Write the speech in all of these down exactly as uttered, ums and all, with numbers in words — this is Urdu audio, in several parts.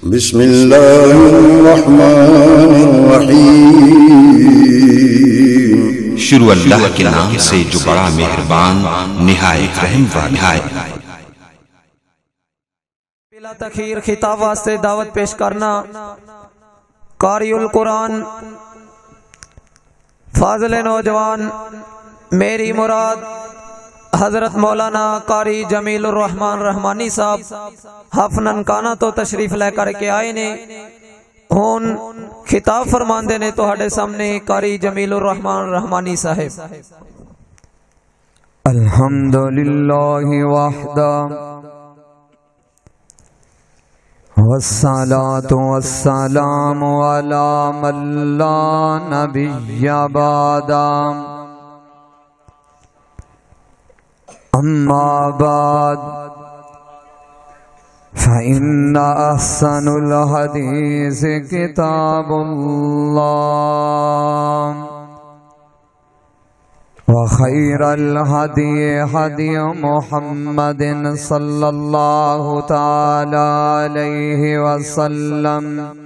بسم اللہ الرحمن الرحیم۔ شروع اللہ کے نام سے جو بڑا مہربان نہایت رحم والا ہے۔ بلا تخیر خطاب واسطے دعوت پیش کرنا قاری القرآن فاضل نوجوان میری مراد حضرت مولانا قاری جمیل الرحمن رحمانی صاحب حف ننکانہ تو تشریف لے کر کے آئے نے ہون خطاب فرماندے نے تو ہڈے سامنے قاری جمیل الرحمن رحمانی صاحب۔ الحمدللہ وحدہ والصلاة والسلام علی من لا نبی بعدہ اما بعد فإن أحسن الحديث كتاب الله وخير الهدي هدي محمد صلى الله تعالى عليه وسلم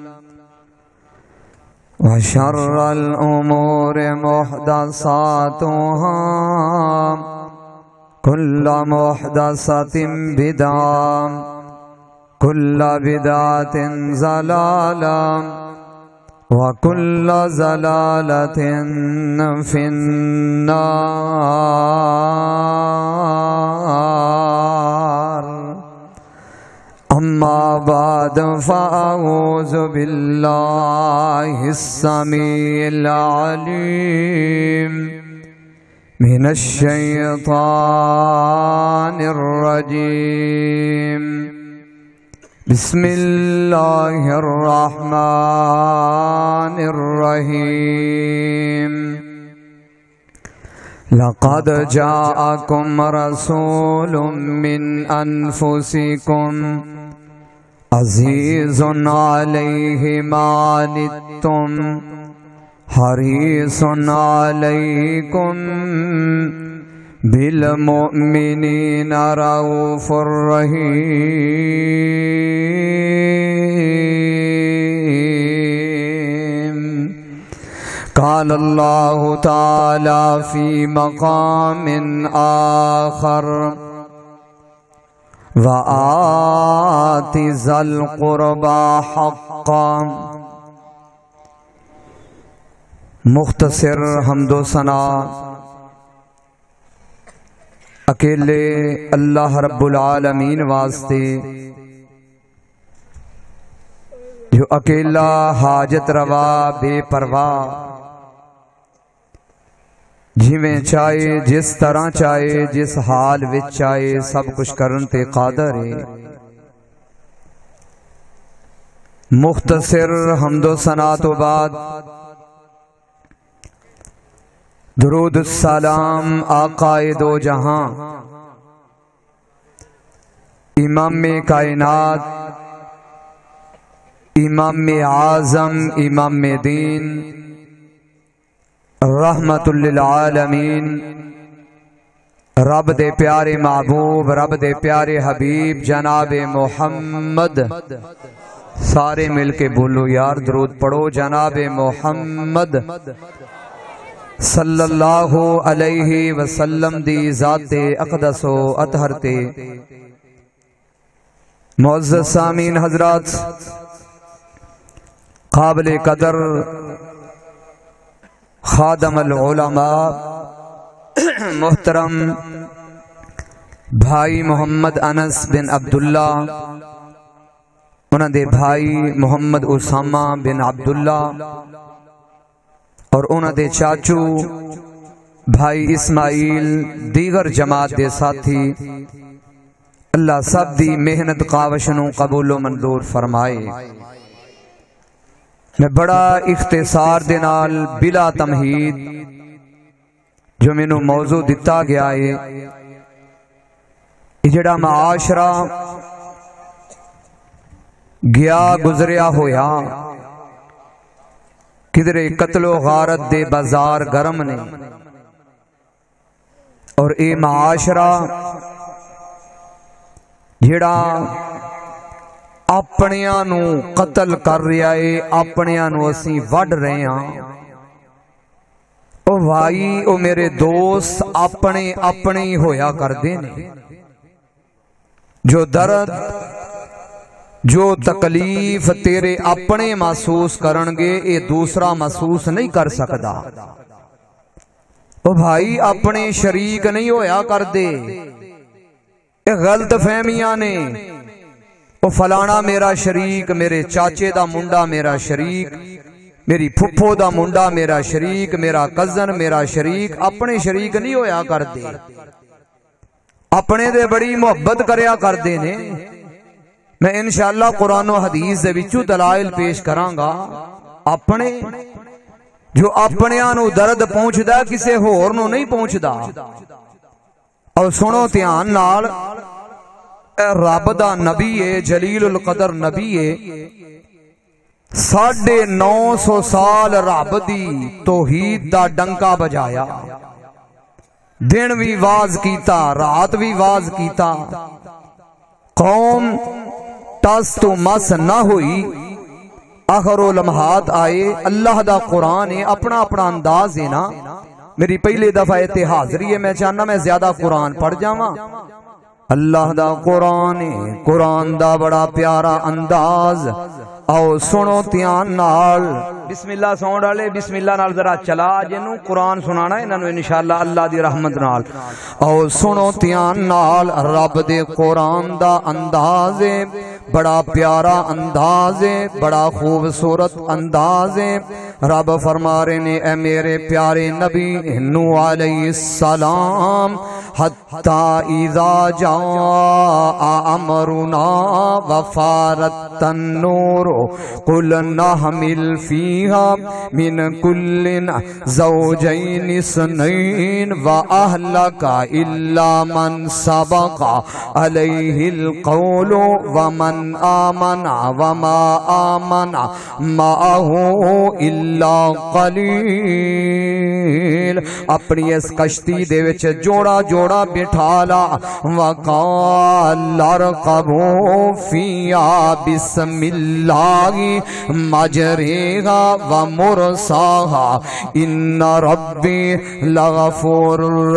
وشر الأمور محدثاتها كل محدثة بدعة كل بدعة ضلالة وكل ضلالة في النار أما بعد فأعوذ بالله السميع العليم من الشيطان الرجيم بسم الله الرحمن الرحيم لقد جاءكم رسول من أنفسكم عزيز عليه ما عنتم حريص عليكم بالمؤمنين رؤوف رحيم قال الله تعالى في مقام آخر وآت ذا القربى حقا۔ مختصر حمد و ثنا اکیلے اللہ رب العالمین واسطے جو اکیلا حاجت روا بے پرواہ جویں چاہے جس طرح چاہے جس حال وچ چاہے سب کچھ کرن تے قادر ہے۔ مختصر حمد و ثنا تو بعد درود السلام آقائے دو جہاں امام کائنات امام اعظم امام دین رحمت للعالمین رب دے پیارے محبوب رب دے پیارے حبیب جناب محمد، سارے مل کے بولو یار درود پڑھو جناب محمد صلی اللہ علیہ وسلم دی ذات اقدس و اطہر تے۔ معزز سامعین حضرات، قابل قدر خادم العلماء محترم بھائی محمد انس بن عبداللہ، انہاں دے بھائی محمد اسامہ بن عبداللہ اور انہاں دے چاچو بھائی اسماعیل، دیگر جماعت دے ساتھی، اللہ سب دی محنت کاوشنوں قبول و منظور فرمائے۔ میں بڑا اختصار دے نال بلا تمہید جو میں نو موضوع دتا گیا ہے، یہ جڑا معاشرہ گیا گزریا ہویا کدھرے قتل و غارت دے بازار گرم نے، اور اے معاشرہ جڑا ਆਪਣਿਆਂ ਨੂੰ ਕਤਲ ਕਰ ਰਿਹਾ ਏ, ਆਪਣਿਆਂ ਨੂੰ ਅਸੀਂ ਵੱਢ ਰਹੇ ਹਾਂ। ਉਹ ਭਾਈ ਉਹ ਮੇਰੇ ਦੋਸਤ ਆਪਣੇ ਆਪਣੇ ਹੀ ਹੋਇਆ ਕਰਦੇ ਨੇ। ਜੋ ਦਰਦ ਜੋ ਤਕਲੀਫ ਤੇਰੇ ਆਪਣੇ ਮਹਿਸੂਸ ਕਰਨਗੇ ਇਹ ਦੂਸਰਾ ਮਹਿਸੂਸ ਨਹੀਂ ਕਰ ਸਕਦਾ। ਉਹ ਭਾਈ ਆਪਣੇ ਸ਼ਰੀਕ ਨਹੀਂ ਹੋਇਆ ਕਰਦੇ। ਇਹ ਗਲਤ ਫਹਿਮੀਆਂ ਨੇ। ਉਹ ਫਲਾਣਾ ਮੇਰਾ ਸ਼ਰੀਕ, ਮੇਰੇ ਚਾਚੇ ਦਾ ਮੁੰਡਾ ਮੇਰਾ ਸ਼ਰੀਕ, ਮੇਰੀ ਫੁੱਫੋ ਦਾ ਮੁੰਡਾ ਮੇਰਾ ਸ਼ਰੀਕ, ਮੇਰਾ ਕਜ਼ਨ ਮੇਰਾ ਸ਼ਰੀਕ। ਆਪਣੇ ਸ਼ਰੀਕ ਨਹੀਂ ਹੋਇਆ ਕਰਦੇ। ਆਪਣੇ ਦੇ ਬੜੀ ਮੁਹੱਬਤ ਕਰਿਆ ਕਰਦੇ ਨੇ। میں انشاءاللہ قرآن و حدیث دے وچوں دلائل پیش کراں اپنے جو اپنیاں نو درد پہنچدا کسے ہور نو نہیں پہنچدا۔ اور سنو دھیان نال، اے رب دا نبی ہے، جلیل القدر نبی ہے، ساڑھے نو سو سال رب دی توحید دا ڈنکا بجایا، دن بھی واز کیتا، رات بھی واز کیتا، قوم ٹس تو مس نہ ہوئی۔ آخر و لمحات آئے، اللہ دا قرآن ہے، اپنا اپنا انداز ہے نا۔ میری پہلے دفعہ تے حاضری ہے، میں چاہنا میں زیادہ قرآن پڑھ جاواں۔ اللہ دا قرآن ہے، قرآن دا بڑا پیارا انداز۔ آؤ سنو دھیان نال، بسم اللہ سون ڈالے، بسم اللہ نال ذرا چلا جنوں قرآن سنانا ہے انہوں انشاءاللہ اللہ دی رحمت نال۔ آؤ سنو دھیان نال، رب دے قرآن دا انداز ہے، بڑا پیارا انداز ہے، بڑا خوبصورت انداز ہے۔ رب فرما رہے نے، اے میرے پیارے نبی نوح علیہ السلام، حتی اذا جاء امرنا وفارت النور قلنا حمل فيها من كل زوجين اثنين وأهلك إلا من سبق عليه القول ومن آمن وما آمن معه إلا قليل۔ اپنی اس کشتی دے وچ جوڑا جوڑا بٹھالا، وقال اركبوا فيها بسم اللہ مجریہا ومرساہا ان ربی لغفور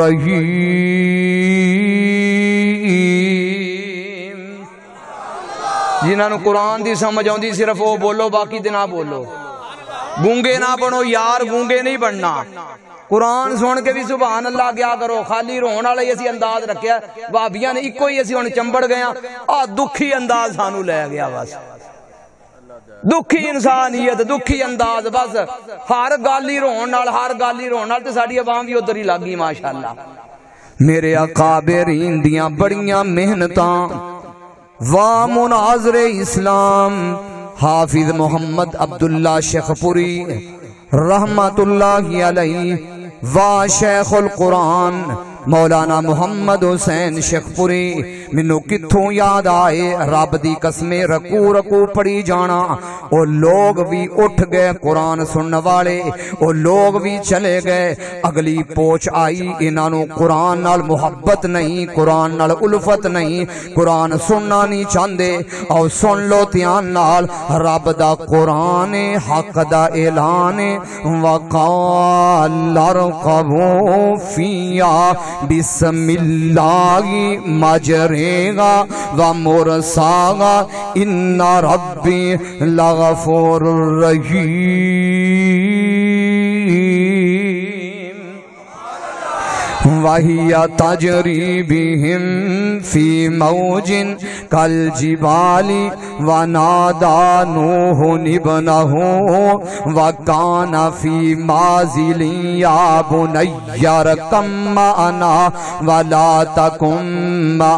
رحیم۔ جنہاں نو قرآن دی سمجھ آؤندی صرف وہ بولو، باقی دے نہ بولو۔ گونگے نہ بنو یار، گونگے نہیں بننا۔ قرآن سن کے بھی سبحان اللہ کیا کرو، خالی رون والا ہی اسی انداز رکھیا۔ بھابیاں نے ایک ہی اسی ہن چمبڑ گیا، آ دکھی انداز سانو لے گیا، بس دکھی انسانیت، دکھی انداز، بس ہر گالی رون نال، ہر گالی رون نال تے ساڈی عوام بھی ادھر ہی لگ گئی ماشاءاللہ۔ میرے اکابرین دیاں بڑیاں محنتاں وا مناظر اسلام حافظ محمد عبداللہ شیخپوری رحمت اللہ علیہ وا شیخ القرآن مولانا محمد حسین شیخپوری، منو کتھوں یاد آئے، رب دی قسمیں رکو رکو پڑی جانا۔ او لوگ بھی اٹھ گئے قرآن سننے والے، او لوگ بھی چلے گئے۔ اگلی پوچھ آئی، انہاں نو قرآن نال محبت نہیں، قرآن نال الفت نہیں، قرآن سننا نہیں چاہندے۔ او سن لو دھیان نال، رب دا قرآن حق دا اعلان، وقال اركبوا فيها بسم اللہ مجریہا ومرساہا ان ربی لغفور رحیم۔ وَهِيَ تَجْرِي بِهِمْ فِي مَوْجٍ كَالْجِبَالِ وَنَادَى نُوحٌ ابْنَهُ وَكَانَ فِي مَعْزِلٍ يَا بُنَيَّ ارْكَب مَّعَنَا وَلَا تَكُن مَّعَ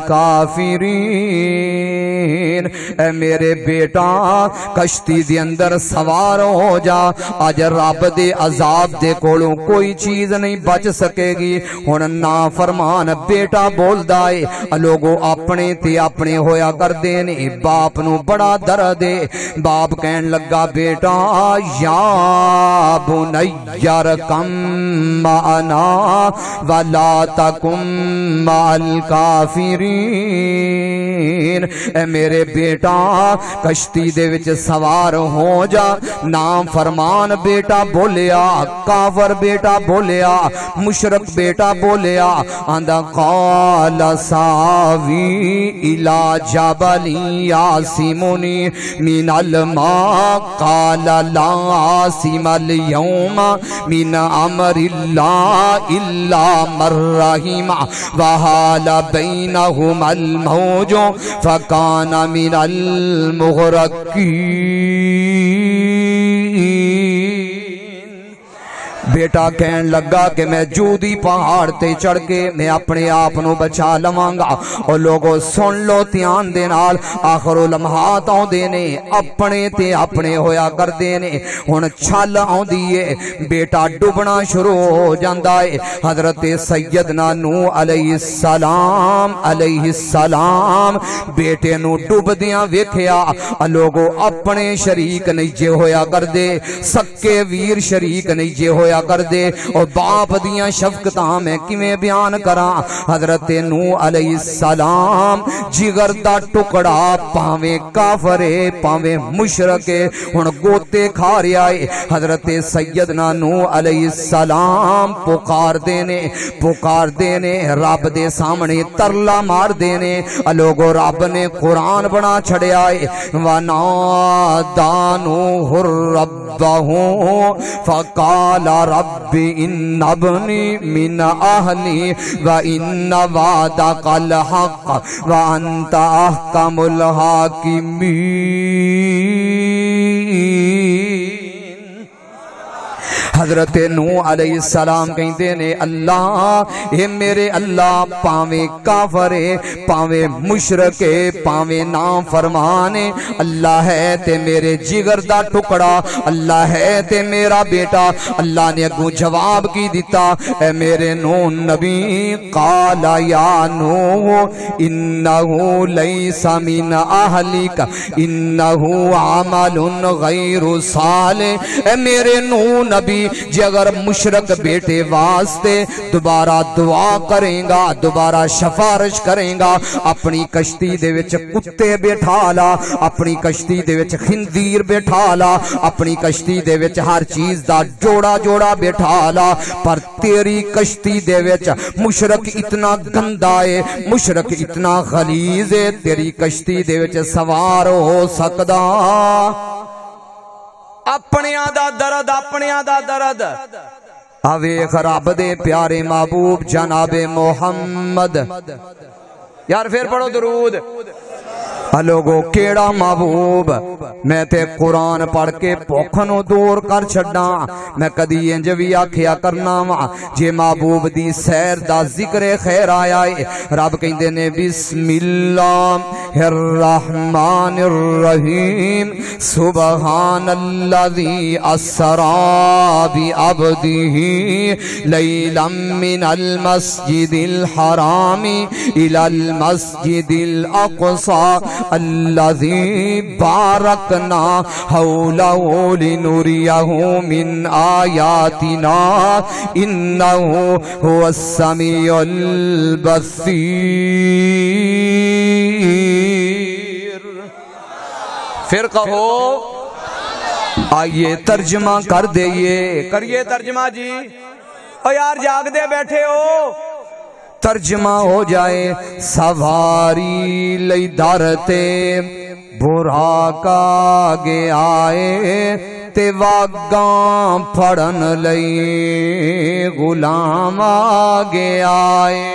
الْكَافِرِينَ۔ اے میرے بیٹا کشتی دے اندر سوار ہو جا، آج رب دے عذاب دے کولوں کوئی چیز نہیں بچ سکے گی۔ ہن نافرمان بیٹا بولدا اے، لوگو اپنے تے اپنے ہویا کردے نے، باپ نو بڑا درد ہے۔ باپ کہن لگا، بیٹا یا بنی ارکب معنا ولا تکن مع الکافرین، العالمین اے میرے بیٹا کشتی دے وچ سوار ہو جا نام فرمان بیٹا بولیا کافر بیٹا بولیا مشرک بیٹا بولیا آندا قال ساوی الى جبل یاسمنی من الماء قال لا عاصم اليوم من امر اللہ الا من رحم وحال بینہما الموج فکان من المغرقین بیٹا کہن لگا کہ میں جودی پہاڑ تے چڑھ کے میں اپنے آپ نو بچا لواں گا اور لوگوں سن لو دھیان دے نال آخر لمحات آوندے نے اپنے تے اپنے ہویا کردے نے ہن چھل آوندی ہے بیٹا ڈوبنا شروع ہو جاندا ہے حضرت سیدنا نوح علیہ السلام علیہ السلام بیٹے نو ڈوبدیاں ویکھیا لوگوں اپنے شریک نہیں جے ہویا کردے سکے ویر شریک نہیں جے ہویا کر دے اور باپ دیاں شفقتاں میں کیویں بیان کراں حضرت نوح علیہ السلام جگر دا ٹکڑا پاویں کافرے پاویں مشرکے ہن گوتے کھا رہا ہے حضرت سیدنا نوح علیہ السلام پکار دینے پکار دینے رب دے سامنے ترلا مار دینے لوگو رب نے قرآن بنا چھڑیا ہے وَنَادَى نُوحٌ رَبَّهُ فَقَالَ رب ان ابنی من اہلی وان وعدک الحق وانت احکم الحاکمین حضرت نوح علیہ السلام کہندے نے اللہ اے میرے اللہ پاویں کافرے پاویں مشرکے پاویں نام فرمانے اللہ ہے تے میرے جگر دا ٹکڑا اللہ ہے تے میرا بیٹا اللہ نے اگوں جواب کی دیتا اے میرے نوح نبی قال یا نوح انہو لیس من اہلک انہو عمل غیر صالح اے میرے نوح نبی جی اگر مشرک بیٹے واسطے دوبارہ دعا کریں گا دوبارہ شفارش کریں گا اپنی کشتی دے وچ کتے بیٹھا لا اپنی کشتی دے وچ خنزیر بیٹھا لا اپنی کشتی دے وچ ہر چیز دا جوڑا جوڑا بیٹھا لا پر تیری کشتی دے وچ مشرک اتنا گندا ہے مشرک اتنا غلیظ ہے تیری کشتی دے وچ سوار ہو سکدا اپنے دا درد اپنے دا درد آوے خراب دے پیارے محبوب جناب محمد یار پھر پڑھو درود لوگو کیڑا محبوب میں تے قرآن پڑھ کے پوکھنو دور کر چھڑنا میں کدی انج بھی آکھیا کرنا وا جے محبوب دی سیر دا ذکر خیر آیا ہے رب کہندے نے بسم اللہ الرحمن الرحیم سبحان الذی اسرا بعبدہ لیلا من المسجد الحرام الى المسجد الاقصى الذي باركنا حوله لنريه من آياتنا إنه هو السميع البصير پھر کہو آئیے ترجمہ کر دئیے کریے ترجمہ جی او یار جاگ دے بیٹھے ہو ترجمہ ہو جائے سواری لئی دارتے برا کا گے آئے تے واگاں پھڑن لئی غلام آگے آئے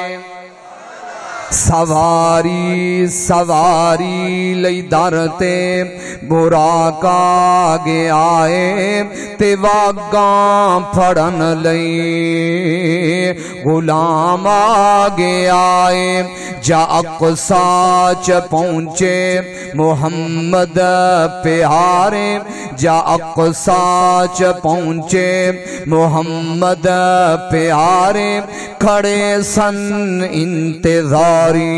سواری سواری لئی دارتے برا کا گے آئے تے واگاں پھڑن لئی غلام آگے آئے جا اقصا چ پہنچے محمد پیارے جا اقصا چ پہنچے محمد پیارے کھڑے سن انتظاری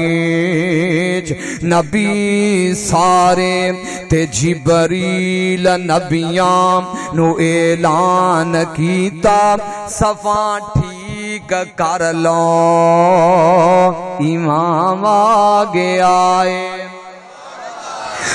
نبی سارے تے جبریل نبیاں نو اعلان کیتا صفاں ٹھیک کر لو امام آگے آئے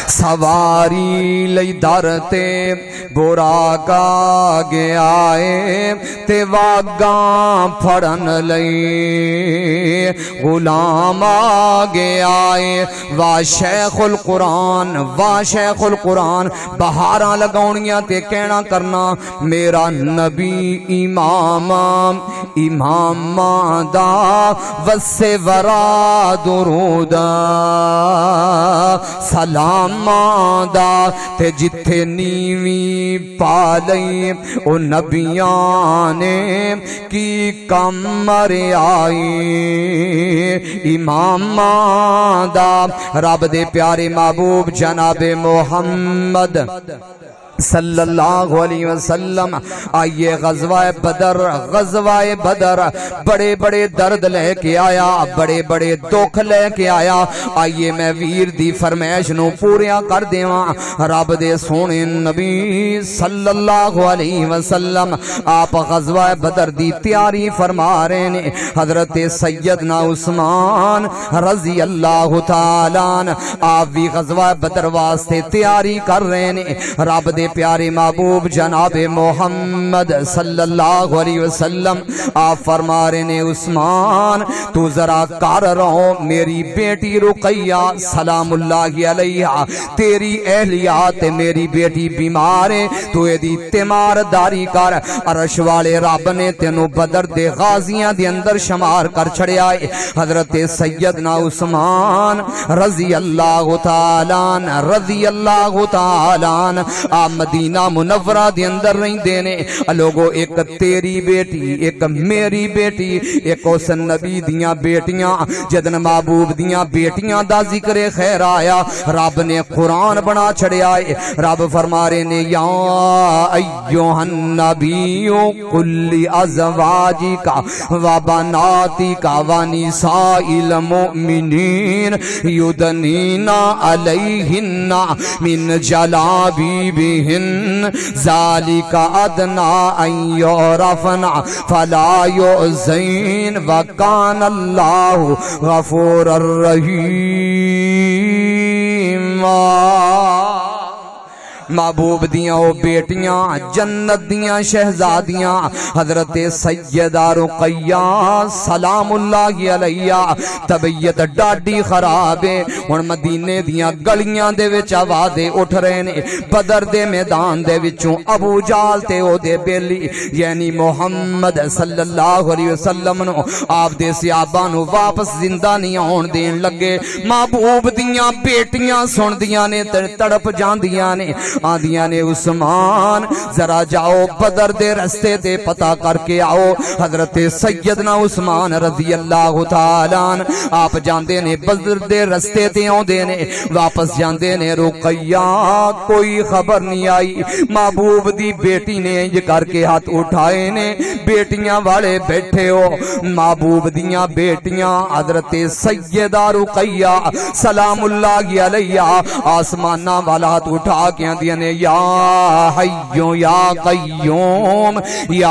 سواری لئی در تے گورا کا گیا ہے تے واگاں پھڑن لئی غلام آگیا ہے وا شیخ القرآن وا شیخ القرآن بہاراں لگاؤنیاں تے کہنا کرنا میرا نبی امام امام دا وسے ورا درود سلام دا تے جتھے نیوی پالئی او نبیاں نے کی کمر آئی امام دا رب دے پیارے محبوب جناب محمد صلی اللہ علیہ وسلم آئیے غزوہ بدر غزوہ بدر بڑے بڑے درد لے کے آیا بڑے بڑے دکھ لے کے آیا آئیے میں ویر دی فرمائش نو پوریا کر دیواں رب دے سونے نبی صلی اللہ علیہ وسلم آپ غزوہ بدر دی تیاری فرما رہے نے حضرت سیدنا عثمان رضی اللہ تعالیٰ آپ بھی غزوہ بدر واسطے تیاری کر رہے نے رب دے پیارے محبوب جناب محمد صلی اللہ علیہ وسلم آپ فرما رہے نے عثمان تو ذرا کر رہو میری بیٹی رقیہ سلام اللہ علیہ تیری اہلیات میری بیٹی بیمار ہے تو اے دی تیمار داری کر عرش والے رب نے تینو بدر دے غازیاں دے اندر شمار کر چھڑے آئے حضرت سیدنا عثمان رضی اللہ تعالیٰ رضی اللہ تعالیٰ آپ مدینہ منورہ دے اندر نہیں دینے لوگو ایک تیری بیٹی ایک میری بیٹی ایک اس نبی دیاں بیٹیاں جدن محبوب دیاں بیٹیاں دا ذکر خیر آیا رب نے قرآن بنا چھڑے آئے رب فرما رہے نے یا ایوہ النبی قل ازواجی کا و بناتی کا و نساء المؤمنین یدنین علیہن من جلابی بہن ذالک ادنا ان یعرفنا فلا یعزین وکان اللہ غفور الرحیم محبوب دیاں او بیٹیاں جنت دیاں شہزادیاں حضرت سیدہ رقیہ سلام اللہ علیہ طبیعت ڈاڈی خراب ہے اور مدینے دیاں گلیاں دے وچ آوازیں اٹھ رہے نے بدر دے میدان دے وچوں ابو جال تے او دے بیلی یعنی محمد صلی اللہ علیہ وسلم نو آپ دے صحابہ نو واپس زندہ نہیں آن دین لگے محبوب دیاں بیٹیاں سن دیاں نے تڑپ جان دیاں نے آدیاں نے عثمان ذرا جاؤ بدر دے رستے دے پتہ کر کے آؤ حضرت سیدنا عثمان رضی اللہ تعالیٰ آپ جاندے نے بدر دے رستے دے آن دے نے واپس جاندے نے رقیہ کوئی خبر نہیں آئی محبوب دی بیٹی نے انج کر کے ہاتھ اٹھائے نے بیٹیاں والے بیٹھے ہو محبوب دیاں بیٹیاں حضرت سیدہ رقیہ سلام اللہ علیہ آسمانہ والا ہاتھ اٹھا کے دیا نے یا حیو یا قیوم یا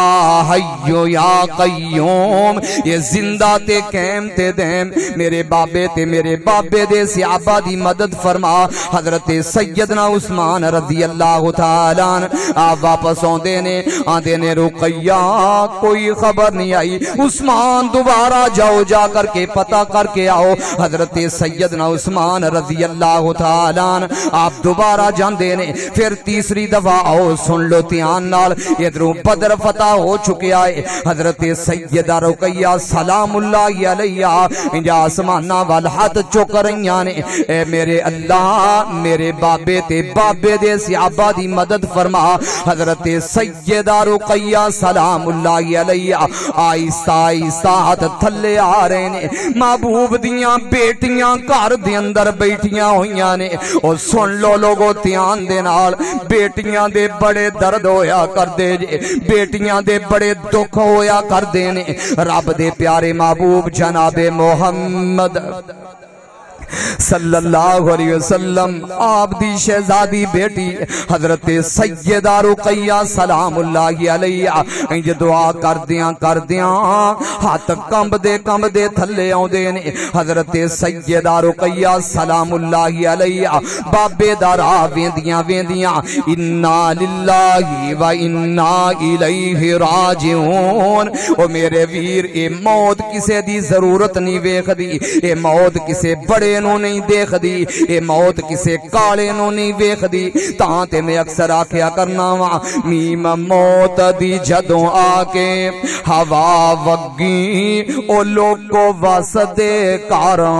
حیو یا قیوم یہ زندہ تے قائم تے دیم میرے بابے تے میرے بابے دے صحابہ دی مدد فرما حضرت سیدنا عثمان رضی اللہ تعالیٰ آپ واپس آندے نے آندے نے رقیہ کوئی خبر نہیں آئی عثمان دوبارہ جاؤ جا کر کے پتہ کر کے آؤ حضرت سیدنا عثمان رضی اللہ تعالیٰ آپ دوبارہ جاندے نے پھر تیسری دفعہ آؤ سن لو تیان نال ادھروں بدر فتح ہو چکے آئے حضرت سیدہ رقیہ سلام اللہ علیہ انجا آسمانہ والحد چک رہیاں نے اے میرے اللہ میرے بابے تے بابے دے صحابہ دی مدد فرما حضرت سیدہ رقیہ سلام اللہ علیہ آئستہ آئستہ ہاتھ تھلے آ رہے نے محبوب دیاں بیٹیاں گھر دے اندر بیٹیاں ہویاں نے اور سن لو لوگو تیان دے نال بیٹیاں دے بڑے درد ہویا کر دے جے بیٹیاں دے بڑے دکھ ہویا کر دے نے رب دے پیارے محبوب جناب محمد صلی اللہ علیہ وسلم آپ دی شہزادی بیٹی حضرت سیدہ رقیہ سلام اللہ علیہ انج دعا کر دیاں کر دیاں ہاتھ کمب دے کمب دے تھلے آؤں دے نے حضرت سیدہ رقیہ سلام اللہ علیہ بابے دارا ویندیاں ویندیاں انا للہ و انا الیہ راجعون۔ او میرے ویر اے موت کسے دی ضرورت نہیں ویکھ دی، اے موت کسے بڑے نو نہیں دیکھ دی، اے موت کسے کالے نو نہیں ویکھ دی۔ تاں تے میں اکثر آکھیا کرنا وا میم موت دی جدوں آ کے ہوا وگی او لوکو واسدے کاراں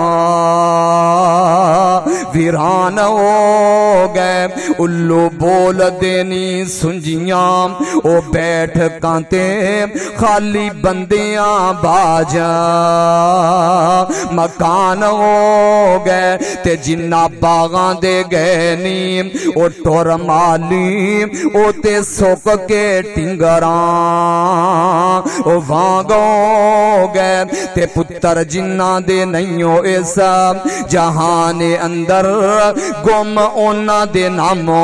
ویران ہو گئے الو بول دینی سنجیاں او بیٹھ کانتے خالی بندیاں باجا مکان ہو گئے تے جنہ باغاں دے گئے نیم او ٹور مالی او تے سوک کے ٹنگراں او وانگو گئے تے پتر جنہ دے نئیوں ایسا جہان اندر گم اونا دے ناموں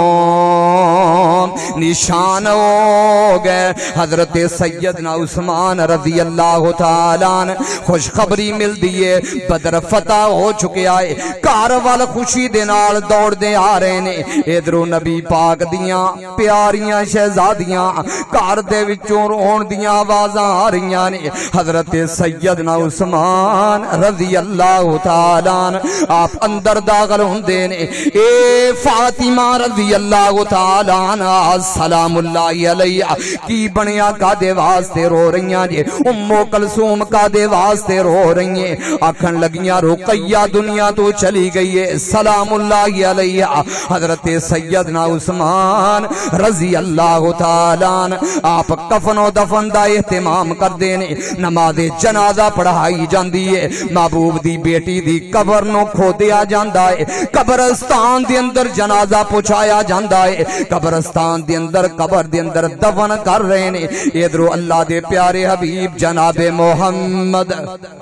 نشان ہو گئے۔ حضرت سیدنا عثمان رضی اللہ تعالیٰ نے خوشخبری مل دیئے بدر فتح ہو چکے آئے کاروال خوشی دے نال دوڑ دے آ رہے نے ادھرو نبی پاک دیاں پیاریاں شہزادیاں کار دے وچوں رون دیاں آوازاں آ رہیاں نے۔ حضرت سیدنا عثمان رضی اللہ تعالیٰ نے آپ اندر داخل ہوندے نے اے فاطمہ رضی اللہ تعالیٰ عنہ سلام اللہ علیہ کی بنیا کا دے واسطے رو رہیاں جے ام کلثوم کا دے واسطے رو رہی ہیں آکھن لگیاں رقیہ دنیا تو چلی گئی ہے سلام اللہ علیہ۔ حضرت سیدنا عثمان رضی اللہ تعالیٰ آپ کفن و دفن دا اہتمام کر دینے نماز جنازہ پڑھائی جاندی ہے محبوب دی بیٹی دی قبر نو کھو دیا جاندہ ہے قبرستان دی اندر جنازہ پہنچایا جاندہ ہے قبرستان دی اندر قبر دی اندر دفن کر رہے نے ادھرو اللہ دے پیارے حبیب جناب محمد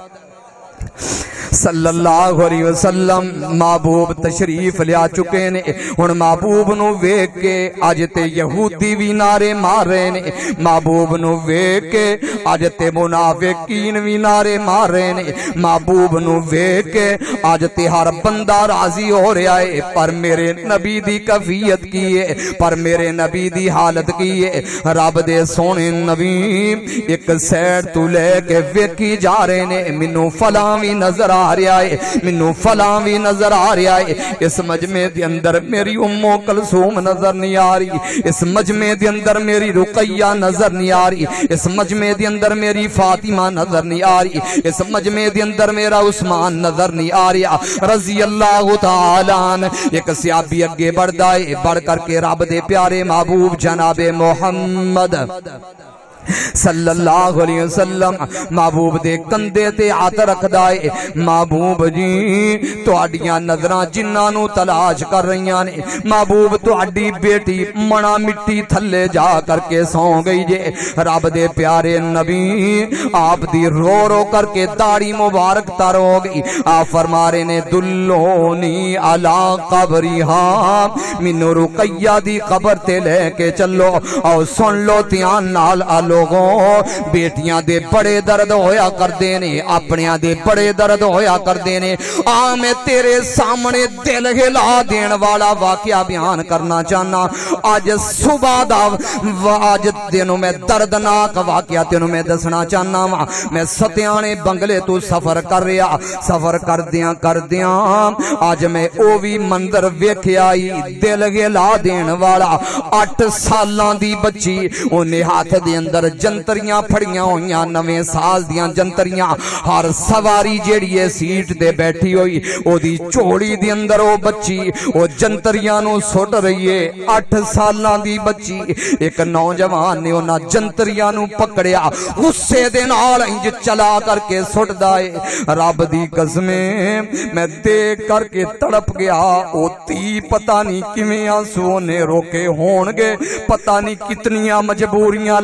صلی اللہ علیہ وسلم محبوب تشریف لیا چکے نے ہن محبوب نو ویکھ کے اج تے یہودی وی نعرے مار رہے نے محبوب نو ویکھ کے اج تے منافقین وی نعرے مار رہے نے محبوب نو ویکھ کے اج تے ہر بندہ راضی ہو رہا ہے پر میرے نبی دی کیفیت کی ہے پر میرے نبی دی حالت کی ہے رب دے سونے نبی ایک سیڈ تو لے کے ویکھی جا رہے نے مینوں فلاں وی نظر آ رہا ہے مینوں فلاں وی نظر آ رہا ہے اس مجمع دے اندر میری ام کلثوم نظر نہیں آ رہی اس مجمع دے اندر میری رقیہ نظر نہیں آ رہی اس مجمع دے اندر میری فاطمہ نظر نہیں آ رہی اس مجمع دے اندر میرا عثمان نظر نہیں آ رہا رضی اللہ تعالیٰ عنہ۔ ایک صحابی اگے بڑھدا ہے بڑھ کر کے رب دے پیارے محبوب جناب محمد صلی اللہ علیہ وسلم محبوب دے کندے تے ہاتھ رکھدا ہے محبوب جی تہاڈیاں نظراں جنہاں نو تلاش کر رہیاں نے محبوب تہاڈی بیٹی منا مٹی تھلے جا کر کے سو گئی جے رب دے پیارے نبی آپ دی رو رو کر کے داڑھی مبارک تر ہو گئی آپ فرما رہے نے دلونی علی قبریہا مینوں رقیہ دی قبر تے لے کے چلو او سن لو دھیان نال لوگوں بیٹیاں دے بڑے درد ہویا کر دینے اپنیاں دے بڑے درد ہویا کر دینے آ میں تیرے سامنے دل ہلا دین والا واقعہ بیان کرنا چاہنا آج صبح دا آج دنوں میں دردناک واقعہ دنوں میں دسنا چاہنا میں ستیانے بنگلے تو سفر کر رہا سفر کر دیاں کر دیاں آج میں اووی منظر ویکھے آئی دل ہلا دین والا اٹھ سالان دی بچی انہیں ہاتھ دے اندر جنتریاں پھڑیاں ہوئیاں نویں سال دیاں جنتریاں ہر سواری جیڑی ہے سیٹ دے بیٹھی ہوئی او دی چوڑی دی اندر او بچی او جنتریاں نو سٹ رہی ہے اٹھ سالان دی بچی ایک نوجوان نے انہاں جنتریاں نو پکڑیا غصے دے نال انج چلا کر کے سٹ دائے رب دی قسمیں میں دیکھ کر کے تڑپ گیا او تی پتہ نہیں کیویں آنسو نے روکے ہون گے پتہ نہیں کتنیاں مجبوریاں لے کے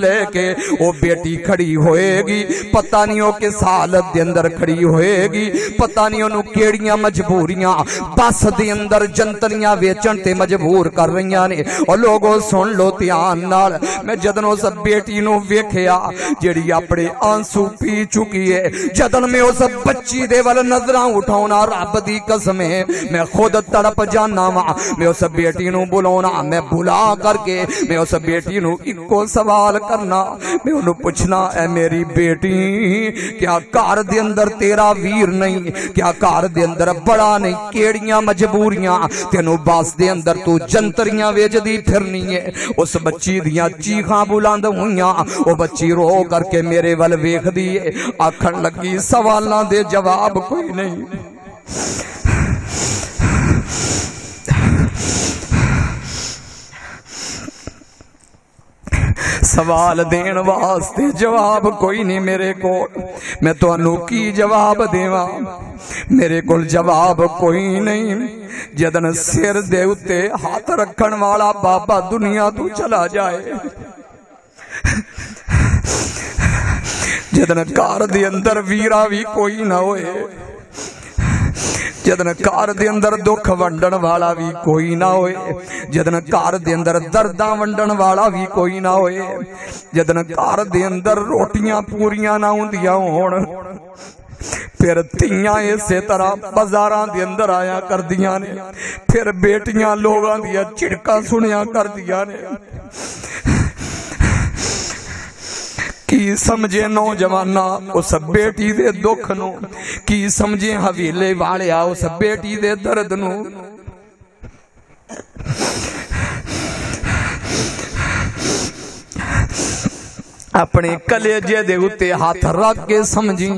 گے وہ بیٹی کھڑی ہوئے گی پتہ نہیں وہ کس حالت دے اندر کھڑی ہوئے گی پتہ نہیں انہوں کیڑیاں مجبوریاں بس دے اندر جنتریاں ویچن تے مجبور کر رہیاں نے اور لوگوں سن لو دھیان نال میں جدن اس بیٹی نو ویکھیا جڑی اپنے آنسو پی چکی ہے جدن میں اس بچی دے ول نظراں اٹھاؤنا رب دی قسم ہے میں خود تڑپ جانا وا میں اس بیٹی نو بلاونا میں بلا کر کے میں اس بیٹی نو اکو سوال کرنا میں انہوں پوچھنا اے میری بیٹی کیا کار دے اندر تیرا ویر نہیں کیا کار دے اندر بڑا نہیں کیڑیاں مجبوریاں تینو باس دے اندر تو جنتریاں ویج دی پھرنی ہے اس بچی دیاں چیخاں بلاند ہویاں وہ بچی رو کر کے میرے ول ویکھ دیے آکھن لگی سوالاں دے جواب کوئی نہیں سوال دین واسطے جواب کوئی نہیں میرے کو میں تو انو کی جواب دیواں میرے کو جواب کوئی نہیں جدن سر دے اتے ہاتھ رکھن والا بابا دنیا تو چلا جائے جدن کار دے اندر ویرا بھی کوئی نہ ہوئے جدن کار دے اندر دکھ ونڈن والا بھی کوئی نہ ہوئے جدن کار دے اندر درداں ونڈن والا بھی کوئی نہ ہوئے جدن کار دے اندر روٹیاں پوریاں نہ ہوندیاں ہون پھر تیاں اسی طرح بازاراں دے اندر آیا کر دیاں نے پھر بیٹیاں لوگاں دیا چڑکاں سنیا کر دیاں نے کی سمجھے نوجوانہ اس بیٹی دے دکھ نو کی سمجھے حویلے والے آ اس بیٹی دے درد نو اپنے کلیجے دے اتے ہاتھ رکھ کے سمجھی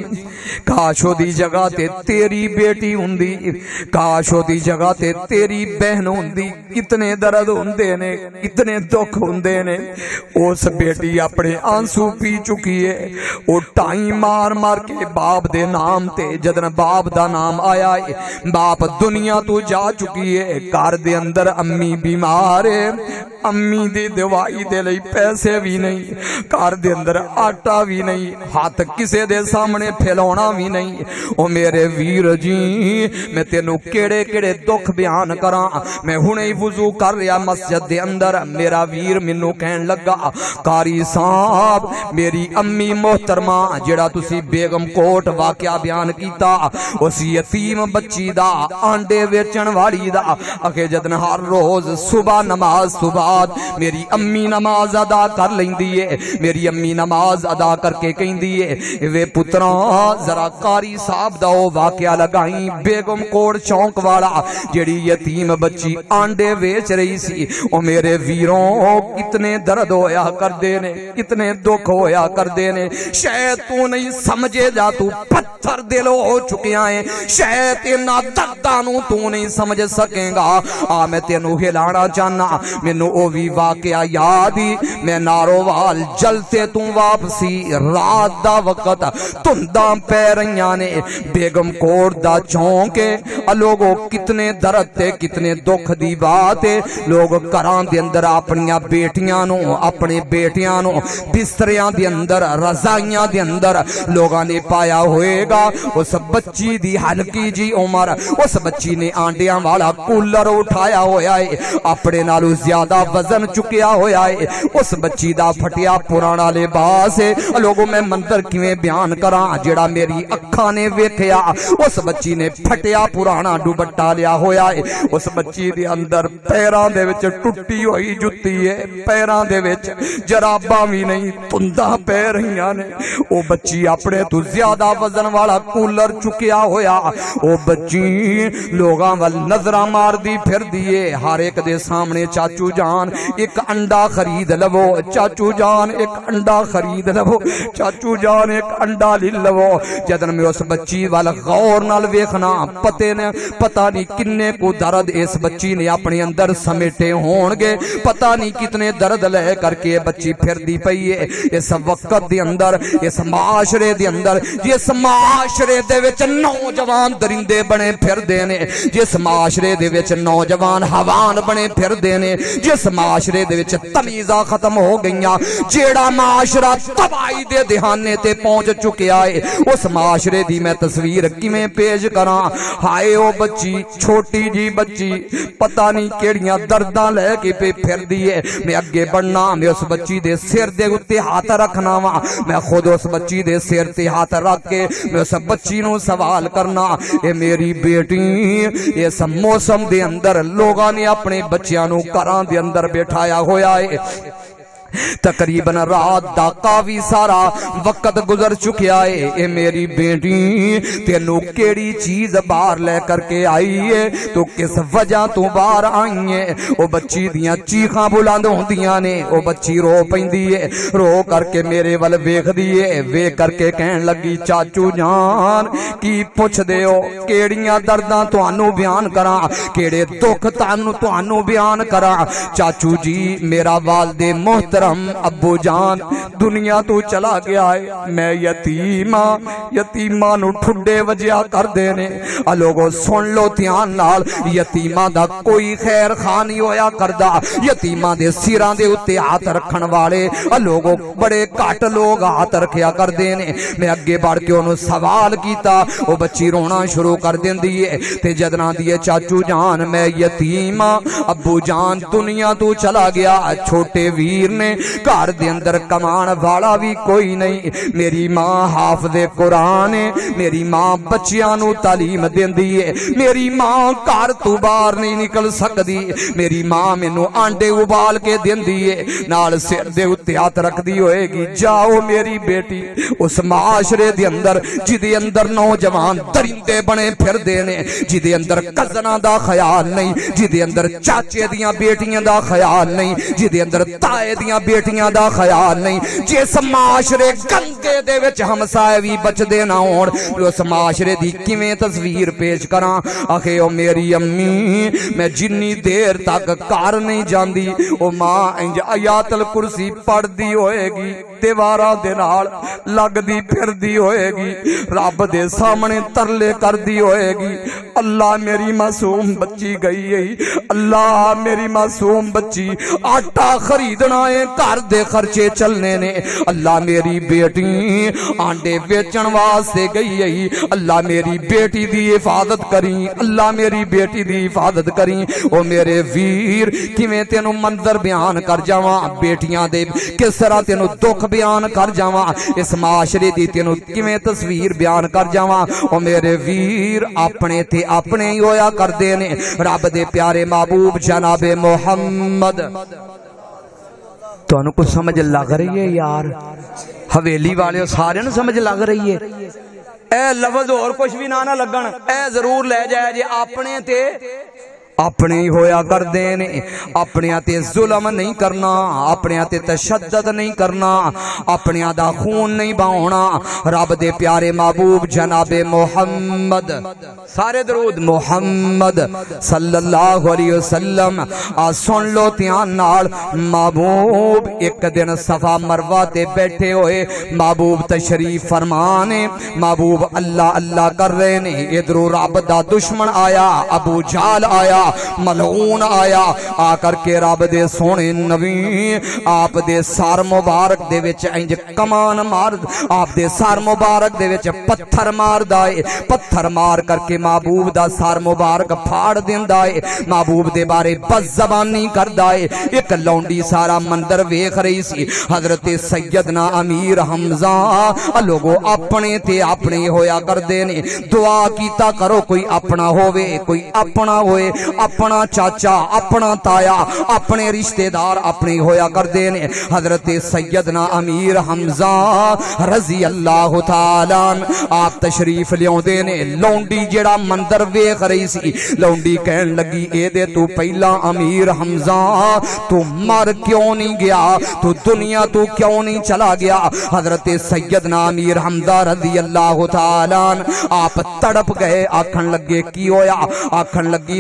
کاشو دی جگہ تے تیری بیٹی ہوندی کاشو دی جگہ تے تیری بہن ہوندی کتنے درد ہوندے نے کتنے دکھ ہوندے نے اس بیٹی اپنے آنسو پی چکی ہے او ٹائم مار مار کے باپ دے نام تے جدن باپ دا نام آیا ہے باپ دنیا تو جا چکی ہے کار دے اندر امی بیمار ہے امی دی دوائی دے لئی پیسے بھی نہیں کار دے اندر آٹا بھی نہیں ہاتھ کسے دے سامنے پھیلونا بھی نہیں او میرے ویر جی میں تینو کیڑے کیڑے دکھ بیان کراں میں ہنے ہی وضو کر رہا مسجد دے اندر میرا ویر منو کہن لگا قاری صاحب میری امی محترمہ جڑا تسی بیگم کوٹ واقعہ بیان کیتا اس یتیم بچی دا آنڈے ویچن والی دا اکھے جدن ہر روز صبح نماز صبح میری امی نماز ادا کر لیندی ہے میری امی نماز ادا کر کے کہیں دیئے وے پتران ذرا قاری صاحب دا واقعہ لگائیں بیگم کوڑ چونک والا جڑی یتیم بچی آنڈے ویچ رہی سی او میرے ویروں کتنے درد ہویا کر دینے کتنے دکھ ہویا کر دینے شاید تو نہیں سمجھے جا تو پتھر دلو ہو چکے آئیں شاید تینا دردانوں تو نہیں سمجھ سکیں گا آ میں تینو ہلانا چاہنا مینو او بھی واقعہ یادی میں نارووال جلتے تم واپسی رات دا وقت تنداں پیریاں نے بیگم کوڑ دا چونکے لوگوں کتنے درد تے کتنے دکھ دی باتے لوگ کران دے اندر اپنیاں بیٹیاں نو اپنے بیٹیاں نو بستریاں دے اندر رضائیاں دے اندر لوگاں نے پایا ہوئے گا اس بچی دی ہلکی جی عمر اس بچی نے آنڈیاں والا کولر اٹھایا ہویا ہے اپنے نالو زیادہ وزن چکیا ہویا ہے اس بچی دا پھٹیا پرانا لباس ہے لوگوں میں منظر کیویں بیان کراں جڑا میری اکھاں نے ویکھیا اس بچی نے پھٹیا پرانا دوپٹہ لیا ہویا ہے اس بچی دے اندر پیراں دے وچ ٹٹی ہوئی جُتی ہے پیراں دے وچ جراباں وی نہیں تندا پے رہیاں نے او بچی اپنے تو زیادہ وزن والا کولر چکیا ہویا او بچی لوگاں ول نظراں مار دی پھر دیے ہر ایک دے سامنے چاچو جان ایک انڈا خرید لو چاچو جان ایک انڈا خرید لو چاچو جان ایک انڈا لے لو جدن میں اس بچی والا غور نال ویکھنا پتے نے پتہ نہیں کنے کو درد اس بچی نے اپنے اندر سمیٹے ہون گے پتہ نہیں کتنے درد لے کر کے بچی پھر دی پئی ہے اس وقت دے اندر اس معاشرے دے اندر جس معاشرے دے وچ نوجوان درندے بنے پھر دے نے جس معاشرے دے وچ نوجوان حیوان بنے پھر دے نے جس معاشرے دے وچ تمیزاں ختم ہو گئیاں، جیڑا معاشرہ تباہی دے دہانے تے پہنچ چکیا ہے، اس معاشرے دی میں تصویر کیویں پیش کراں؟ ہائے او بچی، چھوٹی جی بچی، پتہ نہیں کیڑیاں درداں لے کے پہ پھر دیے، میں اگے بڑھنا، میں اس بچی دے سر دے اتے ہاتھ رکھنا وا، میں خود اس بچی دے سر تے ہاتھ رکھ کے میں اس بچی نو سوال کرنا، اے میری بیٹی، اس موسم دے اندر لوگاں نے اپنے بچیاں نو گھراں دے اندر بٹھایا ہویا ہے، تقریباً رات دا کافی سارا وقت گزر چکیا ہے، اے میری بیٹی تینو کیڑی چیز باہر لے کر کے آئی ہے، تو کس وجہ تو باہر آئی ہے؟ او بچی دیاں چیخاں بلند ہوندیاں نے، او بچی رو پیندی ہے، رو کر کے میرے ول ویکھ دی ہے، ویکھ کر کے کہن لگی چاچو جان کی پوچھ دے ہو، کیڑیاں درداں تانوں بیان کراں، کیڑے دکھ تانوں تانوں بیان کراں؟ چاچو جی میرا والد محترم ابو جان دنیا تو چلا گیا ہے، میں یتیماں، یتیماں نو ٹھڈے وجیا کر دینے، آ لوگو سن لو دھیان نال، یتیماں دا کوئی خیر خواہ نہیں ہویا کردا، یتیماں دے سراں دے اتے ہاتھ رکھن والے آ لوگو بڑے گھٹ لوگ ہاتھ رکھیا کر دینے۔ میں اگے بڑھ کے انہوں سوال کیتا، او بچی رونا شروع کر دیندی ہے تے جدنا دیے چاچو جان میں یتیماں، ابو جان دنیا تو چلا گیا، چھوٹے ویر نے گھر دے اندر کمان والا بھی کوئی نہیں، میری ماں حافظ قرآن ہے، میری ماں بچیاں نو تعلیم دیندی ہے، میری ماں گھر تو باہر نہیں نکل سکدی، میری ماں مینوں آنڈے ابال کے دیندی ہے، نال سر دے اتے ہاتھ رکھ دی ہوئے گی، جاؤ میری بیٹی اس معاشرے دے اندر جدے اندر نوجوان درندے بنے پھر دینے، جدے اندر کزناں دا خیال نہیں، جدے اندر چاچے دیاں بیٹیاں دا خیال نہیں، جدے اندر تائے دیاں بیٹیاں دا خیال نہیں، جس معاشرے گندے دے وچ ہمسائے وی بچ دے نہ ہون، اس معاشرے دی کیویں تصویر پیش کراں؟ آخے او میری امی میں جنی دیر تک گھر نہیں جاندی، او ماں انج آیات الکرسی پڑھ دی ہوئے گی، دیواراں دے نال لگ دی پھر دی ہوئے گی، رب دے سامنے ترلے کر دی ہوئے گی، اللہ میری معصوم بچی گئی ہے، اللہ میری معصوم بچی آٹا خریدنا ہے، گھر دے خرچے چلنے نے، اللہ میری بیٹی آنڈے بیچن واسطے گئی ہے، اللہ میری بیٹی دی حفاظت کریں، اللہ میری بیٹی دی حفاظت کریں۔ او میرے ویر کیویں تینوں منظر بیان کر جاواں، بیٹیاں دے کس طرح تینوں دکھ بیان کر جاواں، اس معاشرے دی تینوں کیویں تصویر بیان کر جاواں؟ او میرے ویر اپنے تے اپنے ہی ہویا کر دے نے، رب دے پیارے محبوب جناب محمد تو انہوں کو سمجھ لگ رہی ہے یار، حویلی والے سارے نو سمجھ لگ رہی ہے، اے لفظ اور کچھ بھی نہ نہ لگن، اے ضرور لے جائے جے اپنے تے اپنے ہی ہویا کر دینے، اپنے آتے ظلم نہیں کرنا، اپنے آتے تشدد نہیں کرنا، اپنے آدھا خون نہیں باؤنا، رب دے پیارے محبوب جناب محمد سارے درود محمد صلی اللہ علیہ وسلم آ سن لو تیان نال، محبوب ایک دن صفا مروہ تے بیٹھے ہوئے، محبوب تشریف فرمانے، محبوب اللہ اللہ کر رہے نے، ادھرو رب دا دشمن آیا، ابو جال آیا، ملعون آیا، آ کر کے رب دے سونے نبی آپ دے سار مبارک دے وچ انج کمان مار، آپ دے سار مبارک دے وچ پتھر مار دائے، پتھر مار کر کے محبوب دا سار مبارک پھاڑ دین دائے، محبوب دے بارے بس زبانی کر دائے۔ ایک لونڈی سارا مندر ویکھ رہی سی، حضرت سیدنا امیر حمزہ لوگو اپنے تے اپنے ہویا کر دینے، دعا کیتا کرو کوئی اپنا ہوئے، کوئی اپنا ہوئے، اپنا چاچا، اپنا تایا، اپنے رشتہ دار اپنے ہویا کر دینے۔ حضرت سیدنا امیر حمزہ رضی اللہ تعالیٰ آپ تشریف لیوں دینے، لونڈی جڑا مندر ویکھ رہی سی، لونڈی کہن لگی اے دے تو پہلا امیر حمزہ تو مر کیوں نہیں گیا، تو دنیا تو کیوں نہیں چلا گیا؟ حضرت سیدنا امیر حمزہ رضی اللہ تعالیٰ آپ تڑپ گئے، آکھن لگے کی ہویا؟ آکھن لگی میں تینو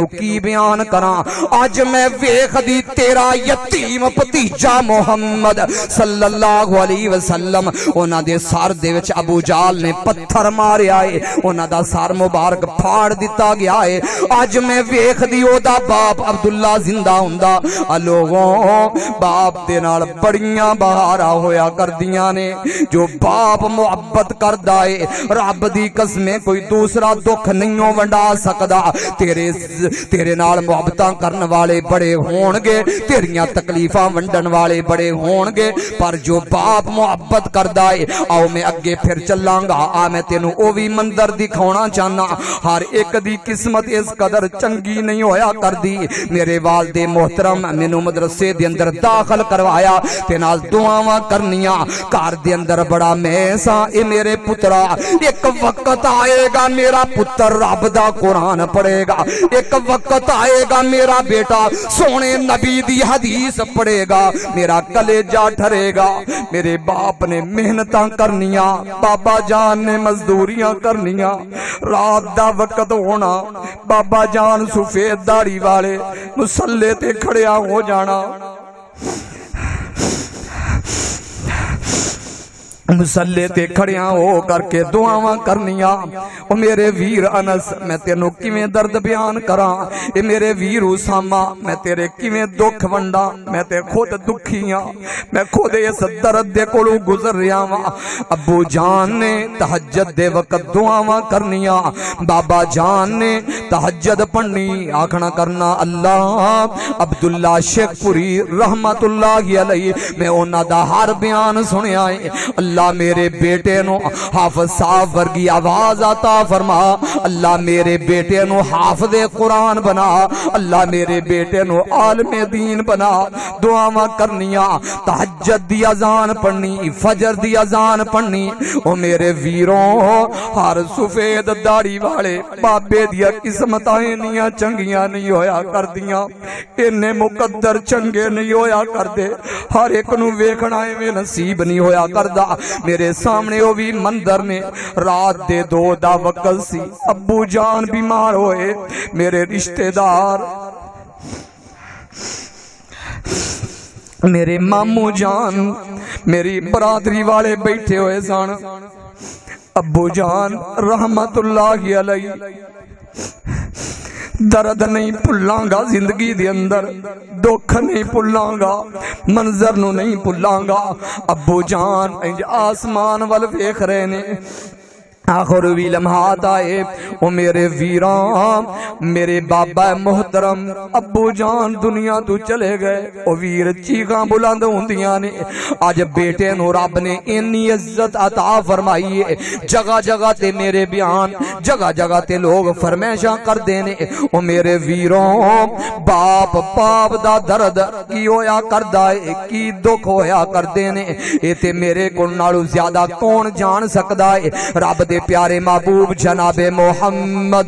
تینوں کی بیان کراں اج میں ویکھ دی تیرا یتیم بھتیجا محمد صلی اللہ علیہ وسلم انہاں دے سر دے وچ ابو جہل نے پتھر ماریا ہے انہاں دا سر مبارک پھاڑ دتا گیا ہے اج میں ویکھ دی او دا باپ عبداللہ زندہ ہوندا لوگوں باپ دے نال بڑیاں بہاراں ہویا کردیاں نے جو باپ محبت کردا ہے رب دی قسمیں کوئی دوسرا دکھ نہیں ونڈا سکدا تیرے تیرے نال محبتاں کرن والے بڑے ہون گے تیریاں تکلیفاں ونڈن والے بڑے ہون گے پر جو باپ محبت کردا ہے آؤ میں اگے پھر چلاں گا آ میں تینوں او وی منظر دکھاونا چاہنا ہر ایک دی قسمت اس قدر چنگی نہیں ہویا کردی میرے والد محترم مینوں مدرسے دے اندر داخل کروایا تے نال دعاواں کرنیاں گھر دے اندر بڑا میسا اے میرے پترا ایک وقت آئے گا میرا پتر رب دا قرآن پڑھے گا ایک وقت آئے گا میرا بیٹا سونے نبی دی حدیث پڑھے گا میرا کلیجہ ٹھرے گا میرے باپ نے محنتاں کرنیاں بابا جان نے مزدوریاں کرنیاں رات دا وقت ہونا بابا جان سفید داڑھی والے مسلے تے کھڑیا ہو جانا مسلے تے کھڑیاں ہو کر کے دعاواں کرنیاں او میرے ویر انس میں تینوں کیویں درد بیان کراں اے میرے ویر اسامہ میں تیرے کیویں دکھ ونڈا میں تے خود دکھیاں میں خود اس درد دے کولوں گزر رہا ہاں ابو جان نے تہجد دے وقت دعاواں کرنیاں بابا جان نے تہجد پڑھنی آکھنا کرنا اللہ عبداللہ شیخ پوری رحمت اللہ علیہ میں انہاں دا ہر بیان سنیا ہے اللہ میرے بیٹے نو حافظ صاحب ورگی آواز عطا فرما اللہ میرے بیٹے نو حافظ قرآن بنا اللہ میرے بیٹے نو عالم دین بنا دعاواں کرنیاں تہجد دی اذان پڑھنی فجر دی اذان پڑھنی او میرے ویروں ہر سفید داڑھی والے بابے دیا قسمتاں انیاں چنگیاں نہیں ہویا کردیاں انہیں مقدر چنگے نہیں ہویا کردے ہر ایک نو ویکھنا ایویں نصیب نہیں ہویا کردا میرے سامنے وہ بھی مندر نے رات دے دو دا وقت سی ابو جان بیمار ہوئے میرے رشتہ دار میرے مامو جان میری برادری والے بیٹھے ہوئے سن ابو جان رحمت اللہ علیہ درد نہیں پھلاں گا زندگی دے اندر دکھ نہیں پھلاں گا منظر نو نہیں پھلاں گا ابو جان آسمان وال ویکھ رہے نے آخر بھی لمحات آئے او میرے ویران میرے بابا محترم ابو جان دنیا تو چلے گئے او ویر چیخاں بلند ہوندیاں نے آج بیٹے نو رب نے انی عزت عطا فرمائی ہے جگہ جگہ تے میرے بیان جگہ جگہ تے لوگ فرمائشاں کر دینے او میرے ویران باپ باپ دا درد کی ہویا کردہ ہے کی دکھ ہویا کر دینے اے تے میرے کو نالو زیادہ کون جان سکدا ہے رب دے پیارے محبوب جناب محمد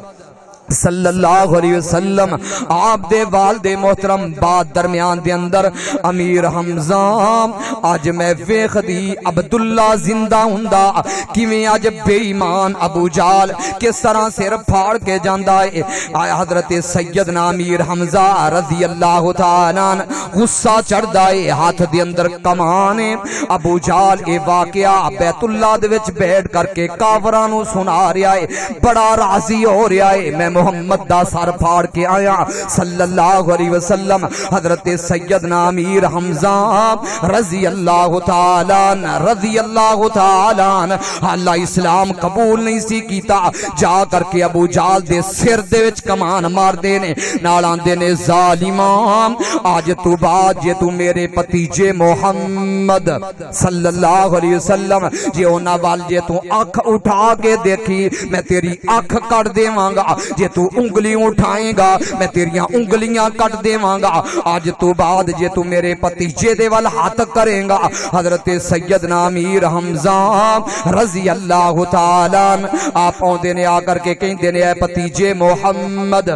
صلی اللہ علیہ وسلم آپ دے والد محترم بعد درمیان دے اندر امیر حمزہ آج میں ویخ دی عبداللہ زندہ ہوندا کیویں آج بے ایمان ابو جال کس طرح سر پھاڑ کے جاندہ ہے حضرت سیدنا امیر حمزہ رضی اللہ تعالیٰ غصہ چڑھ دائے ہاتھ دے اندر کمانے ابو جال اے واقعہ بیت اللہ دے وچ بیٹھ کر کے کافرانو سنا رہا ہے بڑا راضی ہو رہا ہے میں محمد دا سر پھاڑ کے آیا صلی اللہ علیہ وسلم حضرت سیدنا امیر حمزہ رضی اللہ تعالیٰ رضی اللہ تعالیٰ اللہ اسلام قبول نہیں سی کیتا جا کر کے ابو جال دے سر دے وچ کمان مار دینے نالان دینے ظالمان آج تو بعد جے تو میرے پتیجے محمد صلی اللہ علیہ وسلم جے اونا وال جے تو آنکھ اٹھا کے دیکھی میں تیری آنکھ کٹ دے مانگا جے تو انگلیاں اٹھائیں گا میں تیریاں انگلیاں کٹ دے مانگا آج تو بعد جے تو میرے پتیجے دے وال ہاتھ کریں گا حضرت سیدنا امیر حمزہ رضی اللہ تعالیٰ آپ آن دینے آ کر کے کہیں دینے اے پتیجے محمد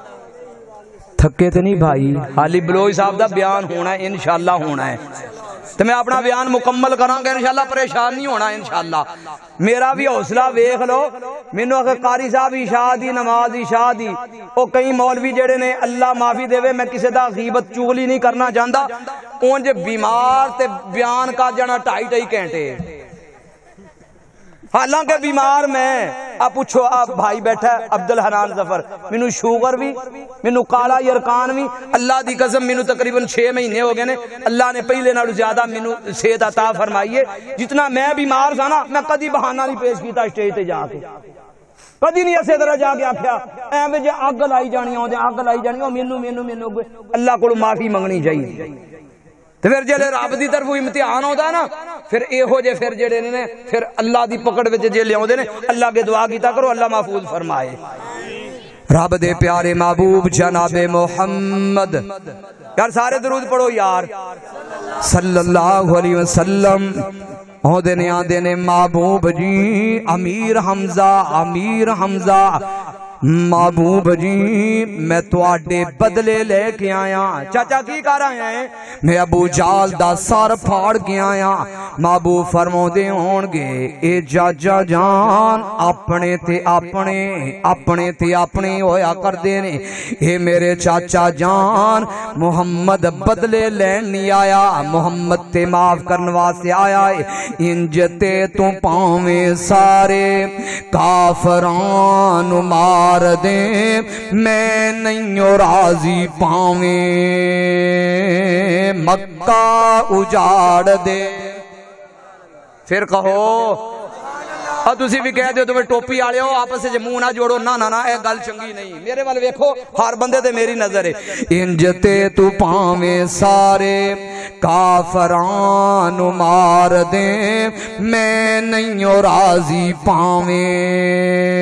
تھکے تو نہیں بھائی حالی بلوچ صاحب دا بیان ہونا ہے انشاءاللہ ہونا ہے تو میں اپنا بیان مکمل کراں گا انشاءاللہ، پریشان نہیں ہونا انشاءاللہ۔ میرا بھی حوصلہ ویکھ لو، مینوں اگر قاری صاحب عشاء دی نماز عشاء دی او کئی مولوی جڑے نے اللہ معافی دے میں کسی دا غیبت چغلی نہیں کرنا چاہتا، اونج بیمار تے بیان کر جانا ٹائی ٹائی گھنٹے، حالانکہ بیمار میں اب پوچھو آپ بھائی بیٹھا ہے عبد الحنان ظفر، مینوں شوگر بھی، مینوں کالا یرکان بھی، اللہ دی قسم مینوں تقریباً چھ مہینے ہو گئے نے، اللہ نے پہلے نالوں زیادہ مینوں صحت عطا فرمائی ہے۔ جتنا میں بیمار تھا نا میں کدی بہانہ نہیں پیش کیتا اسٹیج تے جا کے، کدی نہیں اسی طرح جا کے آکھیا ایویں جے اگ لائی جانی ہوندے اگ لائی جانی او مینوں مینوں مینوں اللہ کول معافی منگنی چاہیے۔ تو پھر جلے رب دی طرف امتحان ہوتا ہے نا، پھر اے ہو جے پھر جڑے نے پھر اللہ دی پکڑ وچ جے لے اوندے نے، اللہ کے دعا کیتا کرو اللہ محفوظ فرمائے۔ رب دے پیارے محبوب جناب محمد، یار سارے درود پڑھو یار، صلی اللہ علیہ وسلم۔ او دے آندے نے محبوب جی امیر حمزہ، امیر حمزہ محبوب جی میں تواڈے بدلے لے کے آیا۔ چاچا کی کر آیا ہے؟ میں ابو جال دا سر پھاڑ کے آیا۔ محبوب فرماؤندے ہون گے اے جاجا جان اپنے تے اپنے اپنے تے اپنے ہویا کردے نے، اے میرے چاچا جان محمد بدلے لین نہیں آیا، محمد تے معاف کرن واسطے آیا ہے۔ انج تے تو پاویں سارے کافران مار دے میں نہیں راضی پاویں مکہ اجاڑ دے۔ پھر کہو اور تسی بھی کہہ دیو تمہیں ٹوپی آلے ہو آپس سے منہ نہ جوڑو، نہ نہ نہ اے گل چنگی نہیں، میرے والے ویکھو ہر بندے تے میری نظر ہے۔ انج تے تو پاویں سارے کافران مار دے میں نہیں راضی پاویں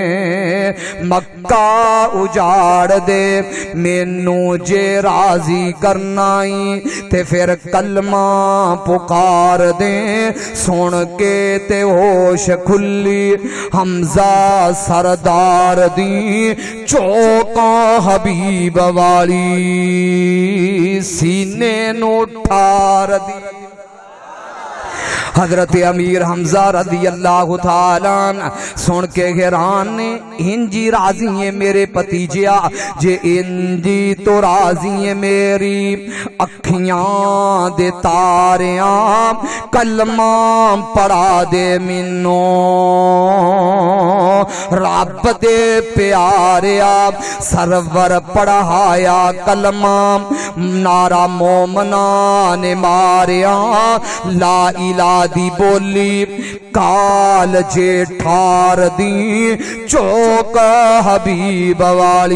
مکہ اجاڑ دے، مینوں جے راضی کرنائی تے پھر کلمہ پکار دے، سن کے تے ہوش کھلی حمزہ سردار دی چوکاں حبیب والی سینے نو ٹھار دی۔ حضرت امیر حمزہ رضی اللہ تعالیٰ سن کے حیران نے، انجی راضی ہیں میرے پتیجیا جے انجی تو راضی ہیں میری اکھیاں دے تاریاں، کلمہ پڑھا دے منوں رب دے پیاریا، سرور پڑھایا کلمہ نعرہ مومنہ نے ماریا، لا الہ دی بولی کال جے ٹھار دی چوک حبیب والی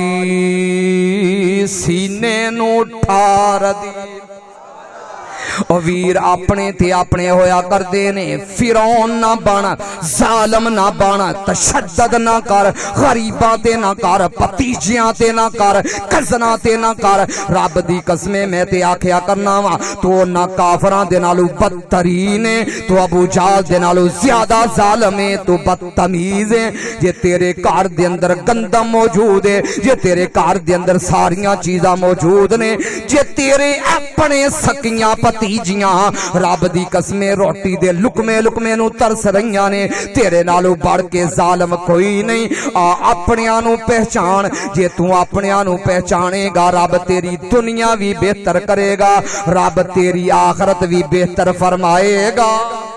سینے نو ٹھار دی۔ او ویر اپنے تے اپنے ہویا کر دینے، فیرون نہ بن، ظالم نہ بن، تشدد نہ کر، غریباں تے نہ کر، پتیجیاں تے نہ کر، کزنا تے نہ کر۔ رب دی قسمیں میں تے آکھیا کرنا وا تو نہ کافراں دے نالو بدترین ہے، تو ابو جال دے نالو زیادہ ظالم ہے، تو بدتمیز ہے۔ جے تیرے کار دے اندر گندم موجود ہے، جے تیرے کار دے اندر ساریاں چیزاں موجود نے، جے تیرے اپنے سکیاں پتی جیاں رب دی قسمیں روٹی دے لکمے لکمے نو ترس رہیاں نے، تیرے نالو بڑھ کے ظالم کوئی نہیں۔ آ اپنیاں نو پہچان، جے تو اپنیاں نو پہچانے گا رب تیری دنیا بھی بہتر کرے گا، رب تیری آخرت بھی بہتر فرمائے گا۔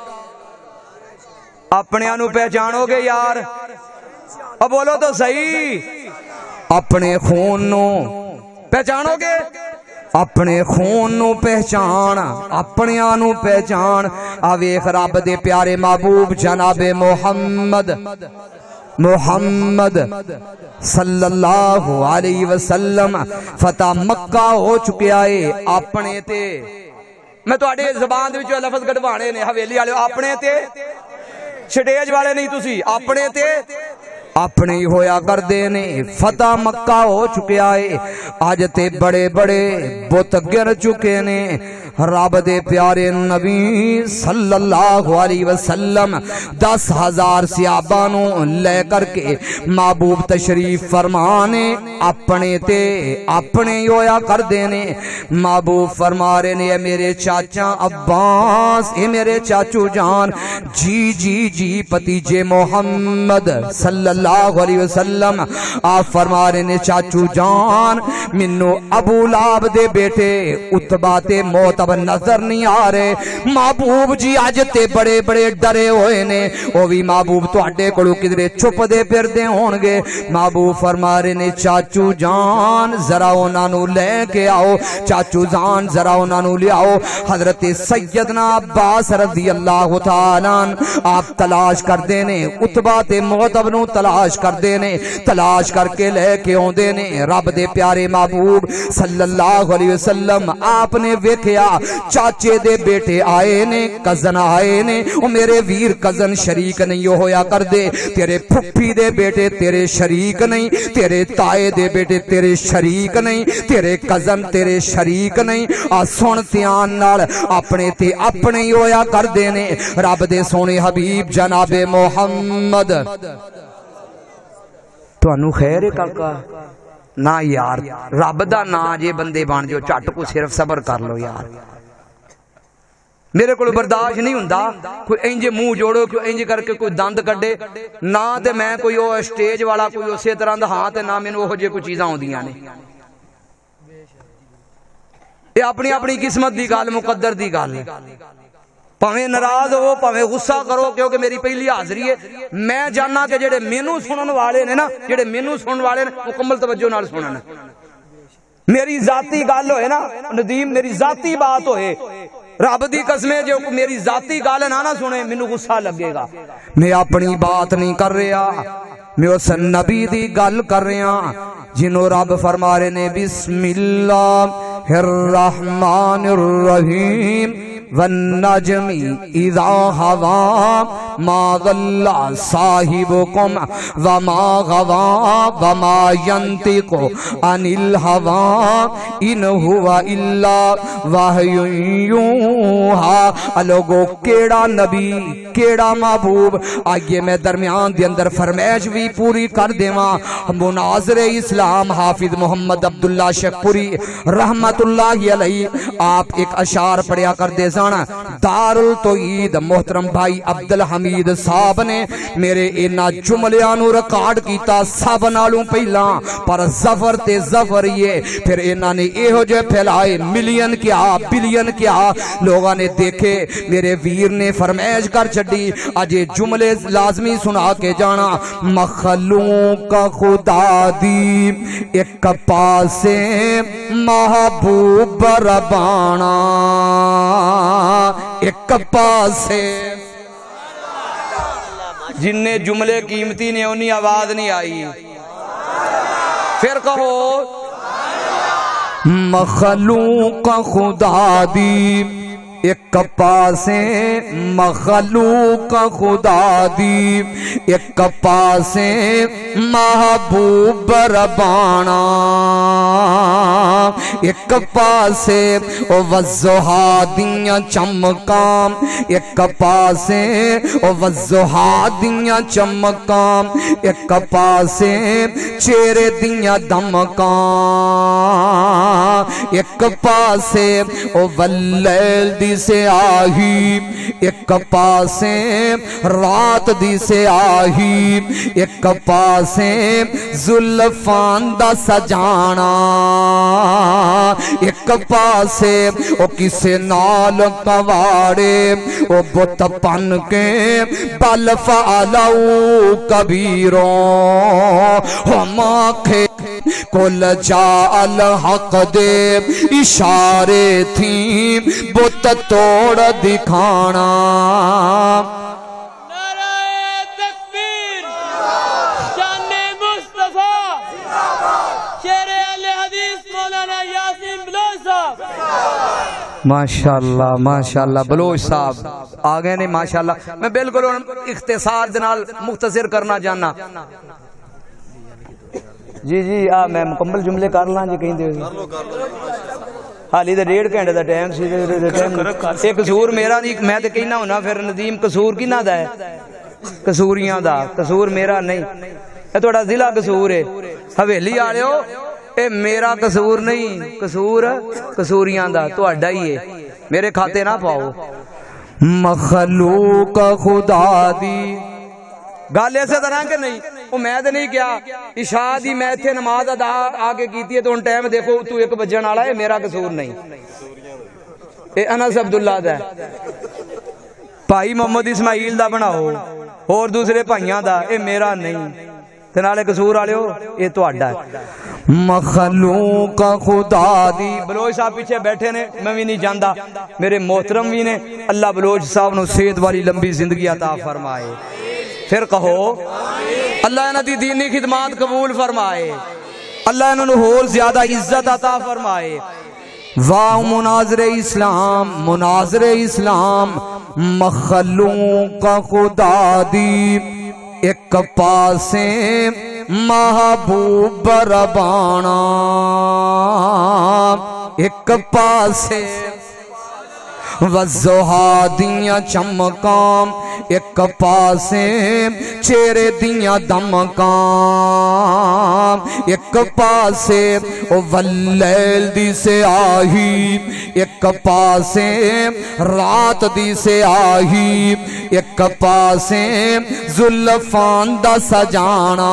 اپنیاں نو پہچانو گے یار، اب بولو تو صحیح، اپنے خون نو پہچانو گے، اپنے خون نو پہچان، اپنے آنو پہچان۔ آویخ رب دے پیارے محبوب جناب محمد محمد صلی اللہ علیہ وسلم فتح مکہ ہو چکے آئے اپنے تے، میں تو آڑے زبان دے جو لفظ گڑوانے نے حویلی آلے اپنے تے، سٹیج والے نہیں تسی، اپنے تے اپنے ہی ہویا کر دینے، فتح مکہ ہو چکے آئے، آج تے بڑے بڑے بت گر چکے نے۔ رب دے پیارے نبی صلی اللہ علیہ وسلم دس ہزار صحابہ نو لے کر کے محبوب تشریف فرمانے اپنے تے اپنے ہویا کر دینے محبوب فرما رہے نے اے میرے چاچا عباس اے میرے چاچو جان جی جی جی پتیجے محمد صلی اللہ علیہ وسلم آپ فرما رہے نے چاچو جان منو ابو لہب دے بیٹے اتبا تے موت اب نظر نہیں آ رہے محبوب جی آج تے بڑے بڑے ڈرے ہوئے نے او بھی محبوب تو اڈے کڑو کدرے چھپ دے پھر دے ہونگے محبوب فرما رہے نے چاچو جان ذرا انہوں لے کے آؤ چاچو جان ذرا انہوں لے آؤ حضرت سیدنا عباس رضی اللہ تعالیٰ آپ تلاش کر دینے اتبا تے موت اب نو تلاش کر دینے تلاش کر کے لے کے ہوں دینے رب دے پیارے محبوب صلی اللہ علیہ وسلم آپ نے ویکھیا چاچے دے بیٹے آئے نے کزن آئے نے او میرے ویر کزن شریک نہیں ہویا کر دے تیرے پھپھی دے بیٹے تیرے شریک نہیں تیرے تائے دے بیٹے تیرے شریک نہیں تیرے کزن تیرے شریک نہیں آ سن تیان نال اپنے تے اپنے ہی ہویا کر دینے رب دے سونے حبیب جناب محمد تو انو خیر ہے کاکا نا یار رب دا نا جے بندے بان جو چٹ کو صرف صبر کر لو یار میرے کو برداشت نہیں ہوندا کوئی انجے منہ جوڑو کوئی انجے کر کے کوئی دند کڈے نہ تے میں کوئی او سٹیج والا کوئی اسی طرح دا ہاں تے نہ مینوں او جے کوئی چیزاں ہوندیاں نے یہ اپنی اپنی قسمت دی گل مقدر دی گل ہے پاویں ناراض ہو پاویں غصہ کرو کیونکہ میری پہلی حاضری ہے میں جاننا کہ جڑے مینوں سنن والے نے نا جڑے مینوں سنن والے نے مکمل توجہ نال سنن میری ذاتی گل ہوئے نا ندیم میری ذاتی بات ہوئے رب دی قسمیں جو میری ذاتی گل نہ نہ سنے مینوں غصہ لگے گا میں اپنی بات نہیں کر رہا میں اس نبی دی گل کر رہا جنہوں رب فرما رہے نے بسم اللہ الرحمن الرحیم والنجم اذا ہوا ما ضل صاحبکم وما غوا وما ینطق عن الہوا ان ہوا الا وحی یوحا لوگو کیڑا نبی کیڑا محبوب آئیے میں درمیان دی اندر فرمائش بھی پوری کر دیواں مناظر اسلام حافظ محمد عبداللہ شیخپوری رحمت اللہ علیہ آپ ایک اشعار پڑھیا کر دے دار التوحید محترم بھائی عبدالحمید صاحب نے میرے اینا جملیانو ریکارڈ کیتا سب نالوں پہلا پر زفر تے زفر یہ پھر اینا نے اے ہو جو پھیلائے ملین کیا بلین کیا لوگاں نے دیکھے میرے ویر نے فرمائش کر چڑی آجے جملے لازمی سنا کے جانا مخلوق کا خدا دی ایک پاسے محبوب ربانا ایک پاسے جن نے جملے قیمتی نے انہیں آواز نہیں آئی پھر کہو مخلوق خدا دی ایک پاسے مخلوق خدا دی ایک پاسے محبوب ربانا ایک پاسے او وضحا دیاں چمکام ایک پاسے او وضحا دیاں چمکام ایک پاسے چہرے دیاں دمکام ایک پاسے او واللیل دی سے آہی ایک پاسے رات دی سے آہی ایک پاسے زلفان دا سجانا ایک پاسے او کسے نال کواڑے او بت پن کے بل فعلو کبیروں ہم آنکھیں کل جا الحق دے اشارے تھیں بت توڑ دکھانا نعرہ تکبیر شان مصطفیٰ شیر اہل حدیث مولانا یاسین بلوچ صاحب ماشاءاللہ ماشاءاللہ بلوچ صاحب آگئے نے ماشاءاللہ میں بالکل اختصار دنال مختصر کرنا جاننا جی جی آ میں مکمل جملے کر لیں جی کہیں دے حالی دے ڈیڑھ گھنٹے دا ٹائم سی یہ قصور میرا نہیں میں تے کہنا ہونا پھر ندیم قصور کنا دا ہے قصوریاں دا قصور میرا نہیں اے تھوڑا ضلع قصور ہے حویلی والےو اے میرا قصور نہیں قصور قصوریاں دا تہاڈا ہی ہے میرے کھاتے نہ پاؤ مخلوق خدا دی گل ایسے طرح کہ نہیں وہ میں تے نہیں کیا عشاء دی میں اتنے نماز ادا آگے کیتی ہے تو ان ٹائم دیکھو تو ایک بجن والا ہے میرا قصور نہیں اے انس عبداللہ دا ہے بھائی محمد اسماعیل دا بناؤ اور دوسرے بھائیاں دا اے میرا نہیں تے نالے قصور والے ہو اے تہاڈا ہے مخلوق خدا دی بلوچ صاحب پیچھے بیٹھے نے میں بھی نہیں جاندا میرے محترم بھی نے اللہ بلوچ صاحب نو صحت والی لمبی زندگی عطا فرمائے پھر کہو اللہ انہاں دی دینی خدمات قبول فرمائے اللہ انہاں نو اور زیادہ عزت عطا فرمائے واہ مناظر اسلام مناظر اسلام مخلوق خدا دی ایک پاسے محبوب ربانا ایک پاسے وزہا دیاں چمکام ایک پاسے چہرے دیاں دمکام ایک پاسے واللیل دی سے آہی ایک پاسے رات دی سے آہی ایک پاسے زلفان دا سجانا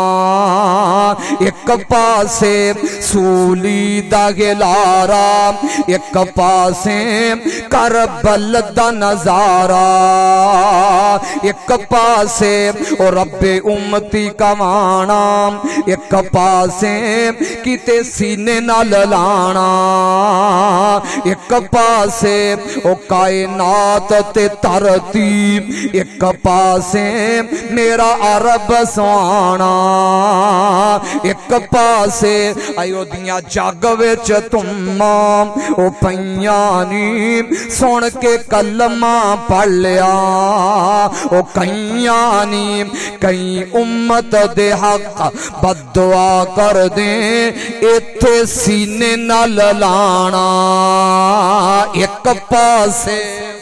ایک پاسے سولی دا گلارا ایک پاسے کربل دا نظارہ ایک پاسے او رب امتی کوانا ایک پاسے کتے سینے نہ للانا ایک پاسے او کائنات تے ترتیب ایک پاسے میرا عرب سوانا ایک پاسے آئیو دیا جاگ وچ تمام او پیانی سن کے کلمہ پڑھ لیا او کئیانی کئی امت دے حق بد دعا کر دیں ایتھے سینے نہ للانا ایک پاسے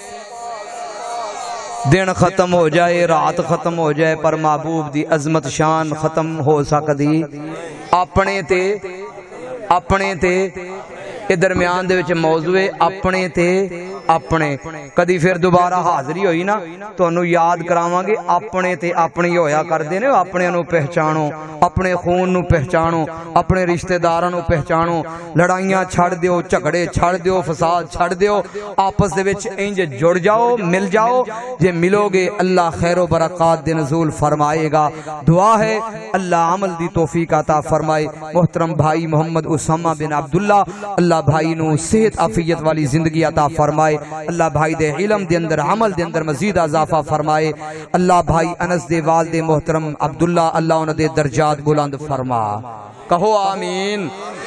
دن ختم ہو جائے رات ختم ہو جائے پر محبوب دی عظمت شان ختم ہو سکتی اپنے تے اپنے تے یہ درمیان دے وچ موضوع اپنے تے اپنے کدی پھر دوبارہ حاضری ہوئی نا تو انہوں یاد کراواں گے اپنے تے اپنی ہویا کر دینے اپنے انہوں پہچانو اپنے خون نو پہچانو اپنے رشتہ داراں نو پہچانو لڑائیاں چھڑ دیو جھگڑے چھڑ دیو فساد چھڑ دیو آپس دے وچ انج جڑ جاؤ مل جاؤ جے ملو گے اللہ خیر و برکات دے نزول فرمائے گا دعا ہے اللہ عمل دی توفیق عطا فرمائے محترم بھائی محمد اسامہ بن عبداللہ اللہ بھائی نو صحت عافیت والی زندگی عطا فرمائے اللہ بھائی دے علم دے اندر عمل دے اندر مزید اضافہ فرمائے اللہ بھائی انس دے والد محترم عبداللہ اللہ انہ دے درجات بلند فرما کہو آمین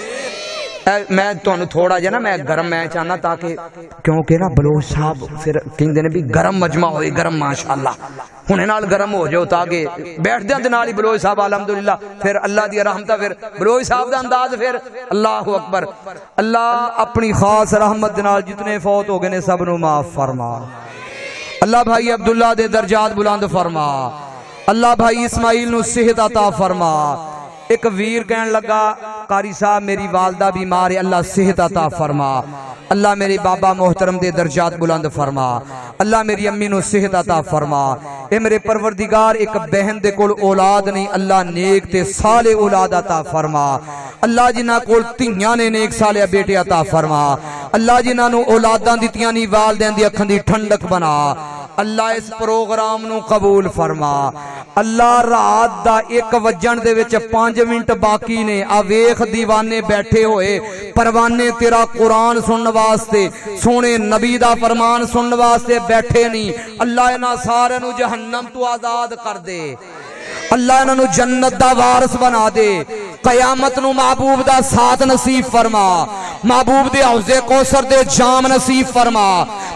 میں تو تھوڑا جا نا میں گرم میں چاہنا تاکہ کیونکہ نا بلوچ صاحب پھر کہیں دینے بھی گرم مجمع ہوئے گرم ماشاءاللہ ہونے نال گرم ہو جاؤ تاکہ بیٹھ دیں دنالی بلوچ صاحب الحمدللہ پھر اللہ دی رحمتہ پھر بلوچ صاحب دا انداز پھر اللہ اکبر اللہ اپنی خاص رحمت دنال جتنے فوت ہو گئے نے سب نو معاف فرما اللہ بھائی عبداللہ دے درجات بلند فرما اللہ بھائی اسماعیل نو صحت عطا فرما ایک ویر کہن لگا قاری صاحب میری والدہ بیمار ہے اللہ صحت عطا فرما اللہ میری بابا محترم دے درجات بلند فرما اللہ میری امی نو صحت عطا فرما اے میرے پروردگار ایک بہن دے کول اولاد نہیں اللہ نیک تے صالح اولاد عطا فرما اللہ جنہ کول تیاں نے نیک صالح بیٹے عطا فرما اللہ جنہ نو اولاداں دتیاں نہیں والدین دی اکھاں دی ٹھنڈک بنا اللہ اس پروگرام نو قبول فرما اللہ رات دا ایک وجن دے وچ پانچ منٹ باقی نے آویخ دیوانے بیٹھے ہوئے پروانے تیرا قرآن سنن واسطے سونے نبی دا فرمان سنن واسطے بیٹھے نہیں اللہ انہاں سارے نو جہنم تو آزاد کر دے اللہ انہوں جنت دا وارث بنا دے قیامت نو محبوب دا ساتھ نصیب فرما محبوب دے حوض کوثر دے جام نصیب فرما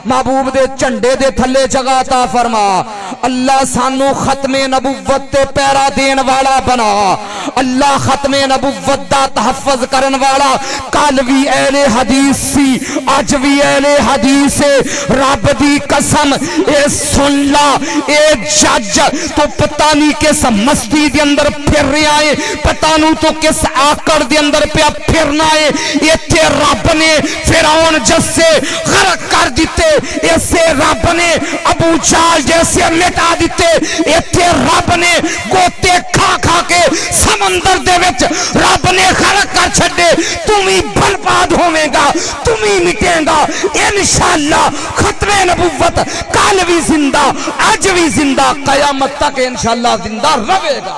محبوب دے جھنڈے دے تھلے جگہ عطا فرما اللہ سانو ختم نبوت تے پیرا دین والا بنا اللہ ختم نبوت دا تحفظ کرن والا کل بھی اہل حدیث سی اج بھی اہل حدیث رب دی قسم اے سن لا اے جج تو پتہ نہیں کس مستی دے اندر پھر رہا ہے پتہ نہیں تو کس آکڑ دے اندر پہ پھرنا ہے ایتھے رب نے فرعون جیسے غرق کر دیتے ایسے رب نے ابو جہل جیسے مٹا دیتے ایتھے رب نے گوتے کھا کھا کے سمندر دے وچ رب نے غرق کر چھڈے تم ہی برباد ہوے گا تم ہی مٹے گا انشاءاللہ ختم نبوت کل بھی زندہ آج بھی زندہ قیامت تک انشاءاللہ زندہ رہے گا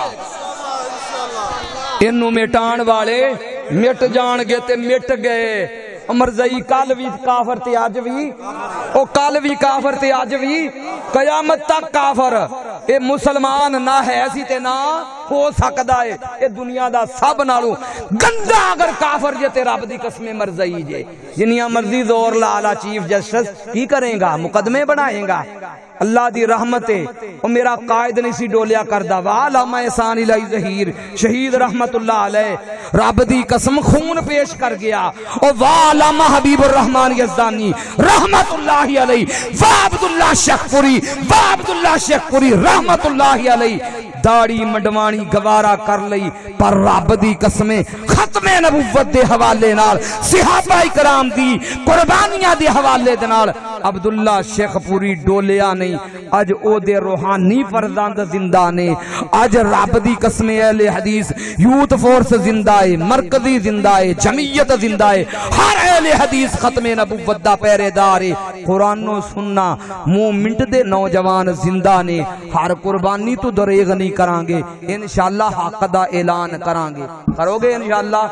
انہوں مٹان والے مٹ جان گے تے مٹ گئے مرزائی کال بھی کافر تے آج بھی او کال بھی کافر تے آج بھی قیامت تک کافر اے مسلمان نہ ہے سی تے نہ ہو سکدا ہے اے دنیا دا سب نالوں گندا اگر کافر جے تے رب دی قسم مرزائی جے جنیاں مرضی زور لالا چیف جسٹس کی کریں گا مقدمے بنائیں گا اللہ دی رحمت ہے او میرا قائد نہیں سی ڈولیا کردہ وعلامہ احسان الہی ظہیر شہید رحمت اللہ علیہ رب دی قسم خون پیش کر گیا او وعلامہ حبیب الرحمن یزدانی رحمت اللہ علیہ وعبداللہ شیخ پوری وعبداللہ شیخ پوری رحمت اللہ علیہ داڑی مڈوانی گوارا کر لئی پر رب دی قسمیں ختم نبوت دے حوالے نال صحابہ کرام دی قربانیاں دے حوالے دے نال عبداللہ شیخ پوری ڈولیا نہیں اج او دے روحانی فرزند زندہ نے اج رب دی قسم اہل حدیث یوت فورس زندہ ہے مرکزی زندہ ہے جمعیت زندہ ہے ہر اہل حدیث ختم نبوت دا پہرے دار ہے قرآن و سننا مومنٹ دے نوجوان زندہ نے ہر قربانی تو دریغ نہیں کران گے انشاءاللہ حق دا اعلان کران گے کرو گے انشاءاللہ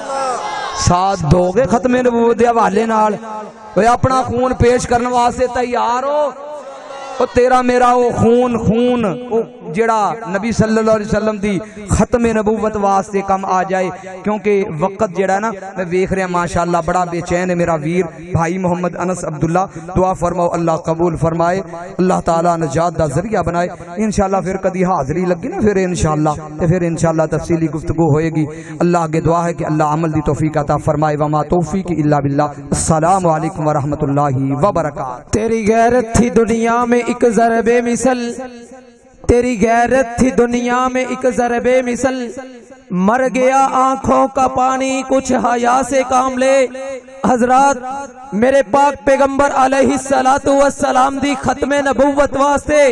ساتھ دو گے ختم نبوت دے حوالے نال وہ اپنا خون پیش کرنے واسطے تیار ہو او تیرا میرا او خون خون او جڑا نبی صلی اللہ علیہ وسلم دی ختم نبوت واسطے کم آ جائے کیونکہ وقت جڑا نا میں دیکھ رہا ماشاءاللہ بڑا بے چین ہے میرا ویر بھائی محمد انس عبداللہ دعا فرماؤ اللہ قبول فرمائے اللہ تعالیٰ نجات دا ذریعہ بنائے انشاءاللہ پھر کدی حاضری لگی نا پھر انشاءاللہ تے پھر انشاءاللہ تفصیلی گفتگو ہوئے گی اللہ آگے دعا ہے کہ اللہ عمل دی توفیق عطا فرمائے وما توفیق الا باللہ السلام علیکم ورحمۃ اللہ وبرکاتہ تیری غیرت تھی دنیا میں ایک ضرب مثل تیری غیرت تھی دنیا میں ایک ضرب مثل مر گیا آنکھوں کا پانی کچھ حیا سے کام لے حضرات میرے پاک پیغمبر علیہ السلام دی ختم نبوت واسطے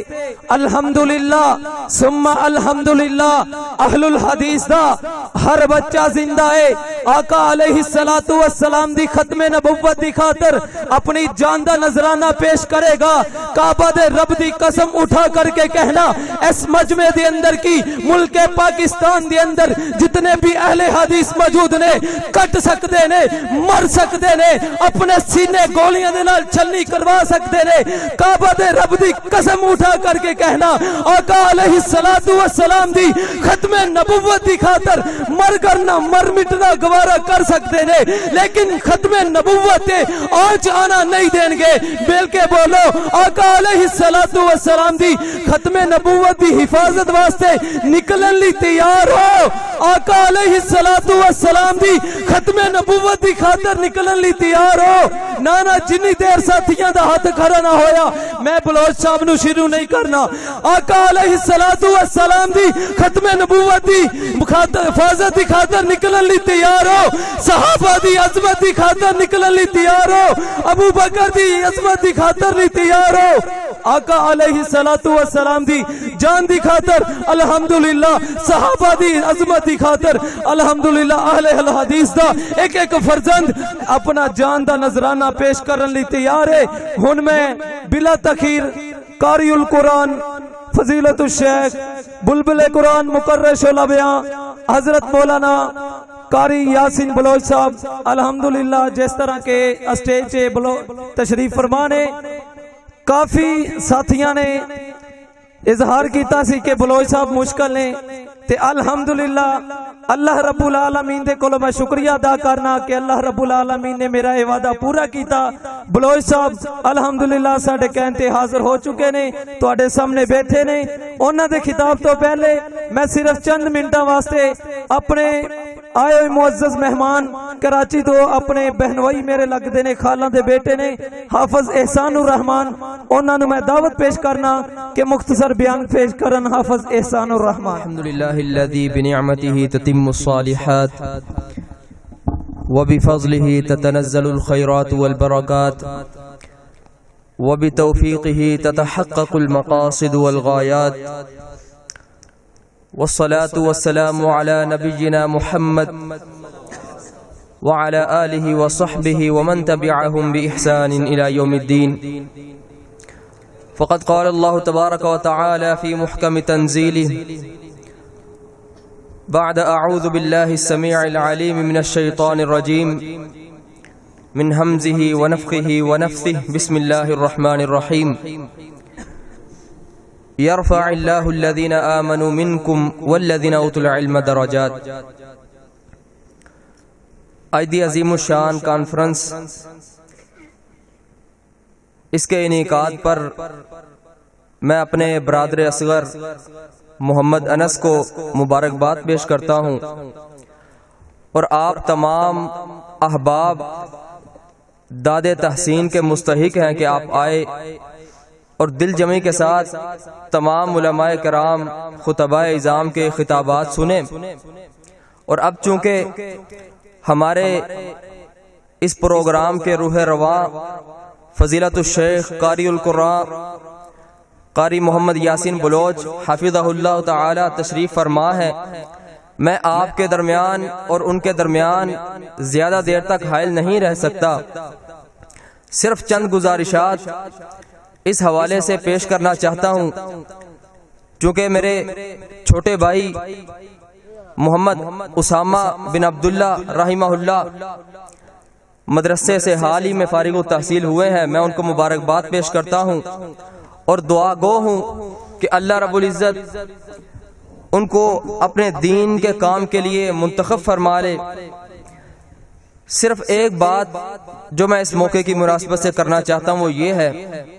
الحمدللہ ثم الحمدللہ اہل الحدیث دا ہر بچہ زندہ ہے آقا علیہ السلام دی ختم نبوت دی خاطر اپنی جان دا نذرانہ پیش کرے گا کعبہ دے رب دی قسم اٹھا کر کے کہنا اس مجمع دے اندر کی ملک پاکستان دے اندر جتنے بھی اہل حدیث موجود نے کٹ سکتے نے مر سکتے نے اپنے سینے گولیاں دے نال چھلنی کروا سکتے نے کعبہ دے رب دی قسم اٹھا کر کے کہنا آقا علیہ السلام دی ختم نبوت دی خاطر مر کرنا مر مٹنا گوارا کر سکتے نے لیکن ختم نبوت آج آنا نہیں دیں گے بلکہ بولو آقا علیہ السلام دی ختم نبوت دی حفاظت واسطے نکلن لی تیار ہو آقا علیہ السلام دی ختم نبوت دی خاطر نکلن لی تیار ہو نانا جنی دیر ساتھیاں دا ہاتھ کھڑا نہ ہویا میں بلوچ صاحب نو شروع نہیں کرنا آقا علیہ السلام دی ختم نبوت دی حفاظت دی خاطر نکلن لی تیار ہو صحابہ دی عظمت دی خاطر نکلن لی تیار ہو ابو بکر دی عظمت دی خاطر لی تیار ہو آقا علیہ السلام دی جان دی خاطر الحمدللہ صحابہ دی عظمت دی خاطر الحمدللہ اہل الحدیث دا ایک ایک فرزند اپنا جان دا نذرانہ پیش کرن لی تیار ہے ہن میں بلا تخیر قاری القرآن فضیلت الشیخ بلبل قرآن مقرر شعلہ بیان حضرت مولانا قاری یاسین بلوچ صاحب الحمدللہ جس طرح کے اسٹیج تشریف فرمانے کافی ساتھیاں نے اظہار کیتا سی کہ بلوچ صاحب مشکل نے تے الحمدللہ اللہ رب العالمین دے کولوں میں شکریہ ادا کرنا کہ اللہ رب العالمین نے میرا یہ وعدہ پورا کیتا. بلوچ صاحب الحمدللہ ساڈے کہن تے حاضر ہو چکے نے, تواڈے سامنے بیٹھے نے. انہاں دے خطاب تو پہلے میں صرف چند منٹاں واسطے اپنے آئے ہوئے معزز مہمان کراچی تو اپنے بہنوئی میرے لگدے نے, خالاں دے بیٹے نے, حافظ احسان الرحمان, انہاں نوں میں دعوت پیش کرنا کہ مختصر بیان پیش کرن. حافظ احسان الرحمان. الحمدللہ الذی بنعمته تتم الصالحات وبفضله تتنزل الخيرات والبركات وبتوفيقه تتحقق المقاصد والغايات والصلاة والسلام على نبينا محمد وعلى آله وصحبه ومن تبعهم بإحسان إلى يوم الدين. فقد قال الله تبارك وتعالى في محكم تنزيله بعد أعوذ بالله السميع العليم من الشيطان الرجيم من همزه ونفخه ونفثه بسم الله الرحمن الرحيم يرفع الله الذين آمنوا منكم والذين أوتوا العلم درجات. آئیدی عظیم الشان کانفرنس اس کے انعقاد پر میں اپنے برادر اصغر محمد انس کو مبارکباد پیش کرتا ہوں, اور آپ تمام احباب داد تحسین کے مستحق ہیں کہ آپ آئے اور دل جمعی کے ساتھ تمام علماء کرام خطباء اعظام کے خطابات سنیں. اور اب چونکہ ہمارے اس پروگرام کے روح رواں فضیلت الشیخ قاری القرآن قاری محمد یاسین بلوچ حفظہ اللہ تعالی تشریف فرما ہے, میں آپ کے درمیان اور ان کے درمیان زیادہ دیر تک حائل نہیں رہ سکتا. صرف چند گزارشات اس حوالے سے پیش کرنا چاہتا ہوں. چونکہ میرے چھوٹے بھائی محمد اسامہ بن عبداللہ رحمہ اللہ مدرسے سے حال ہی میں فارغ التحصیل ہوئے ہیں, میں ان کو مبارکباد پیش کرتا ہوں اور دعا گو ہوں کہ اللہ رب العزت ان کو اپنے دین کے کام کے لیے منتخب فرما لے. صرف ایک بات جو میں اس موقع کی مناسبت سے کرنا چاہتا ہوں وہ یہ ہے